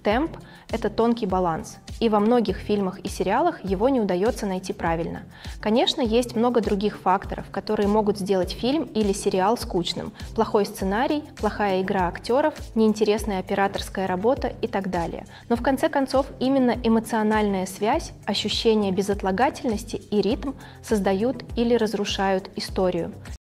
Темп – это тонкий баланс, и во многих фильмах и сериалах его не удается найти правильно. Конечно, есть много других факторов, которые могут сделать фильм или сериал скучным. Плохой сценарий, плохая игра актеров, неинтересная операторская работа и так далее. Но в конце концов именно эмоциональная связь, ощущение безотлагательности и ритм создают или разрушают историю.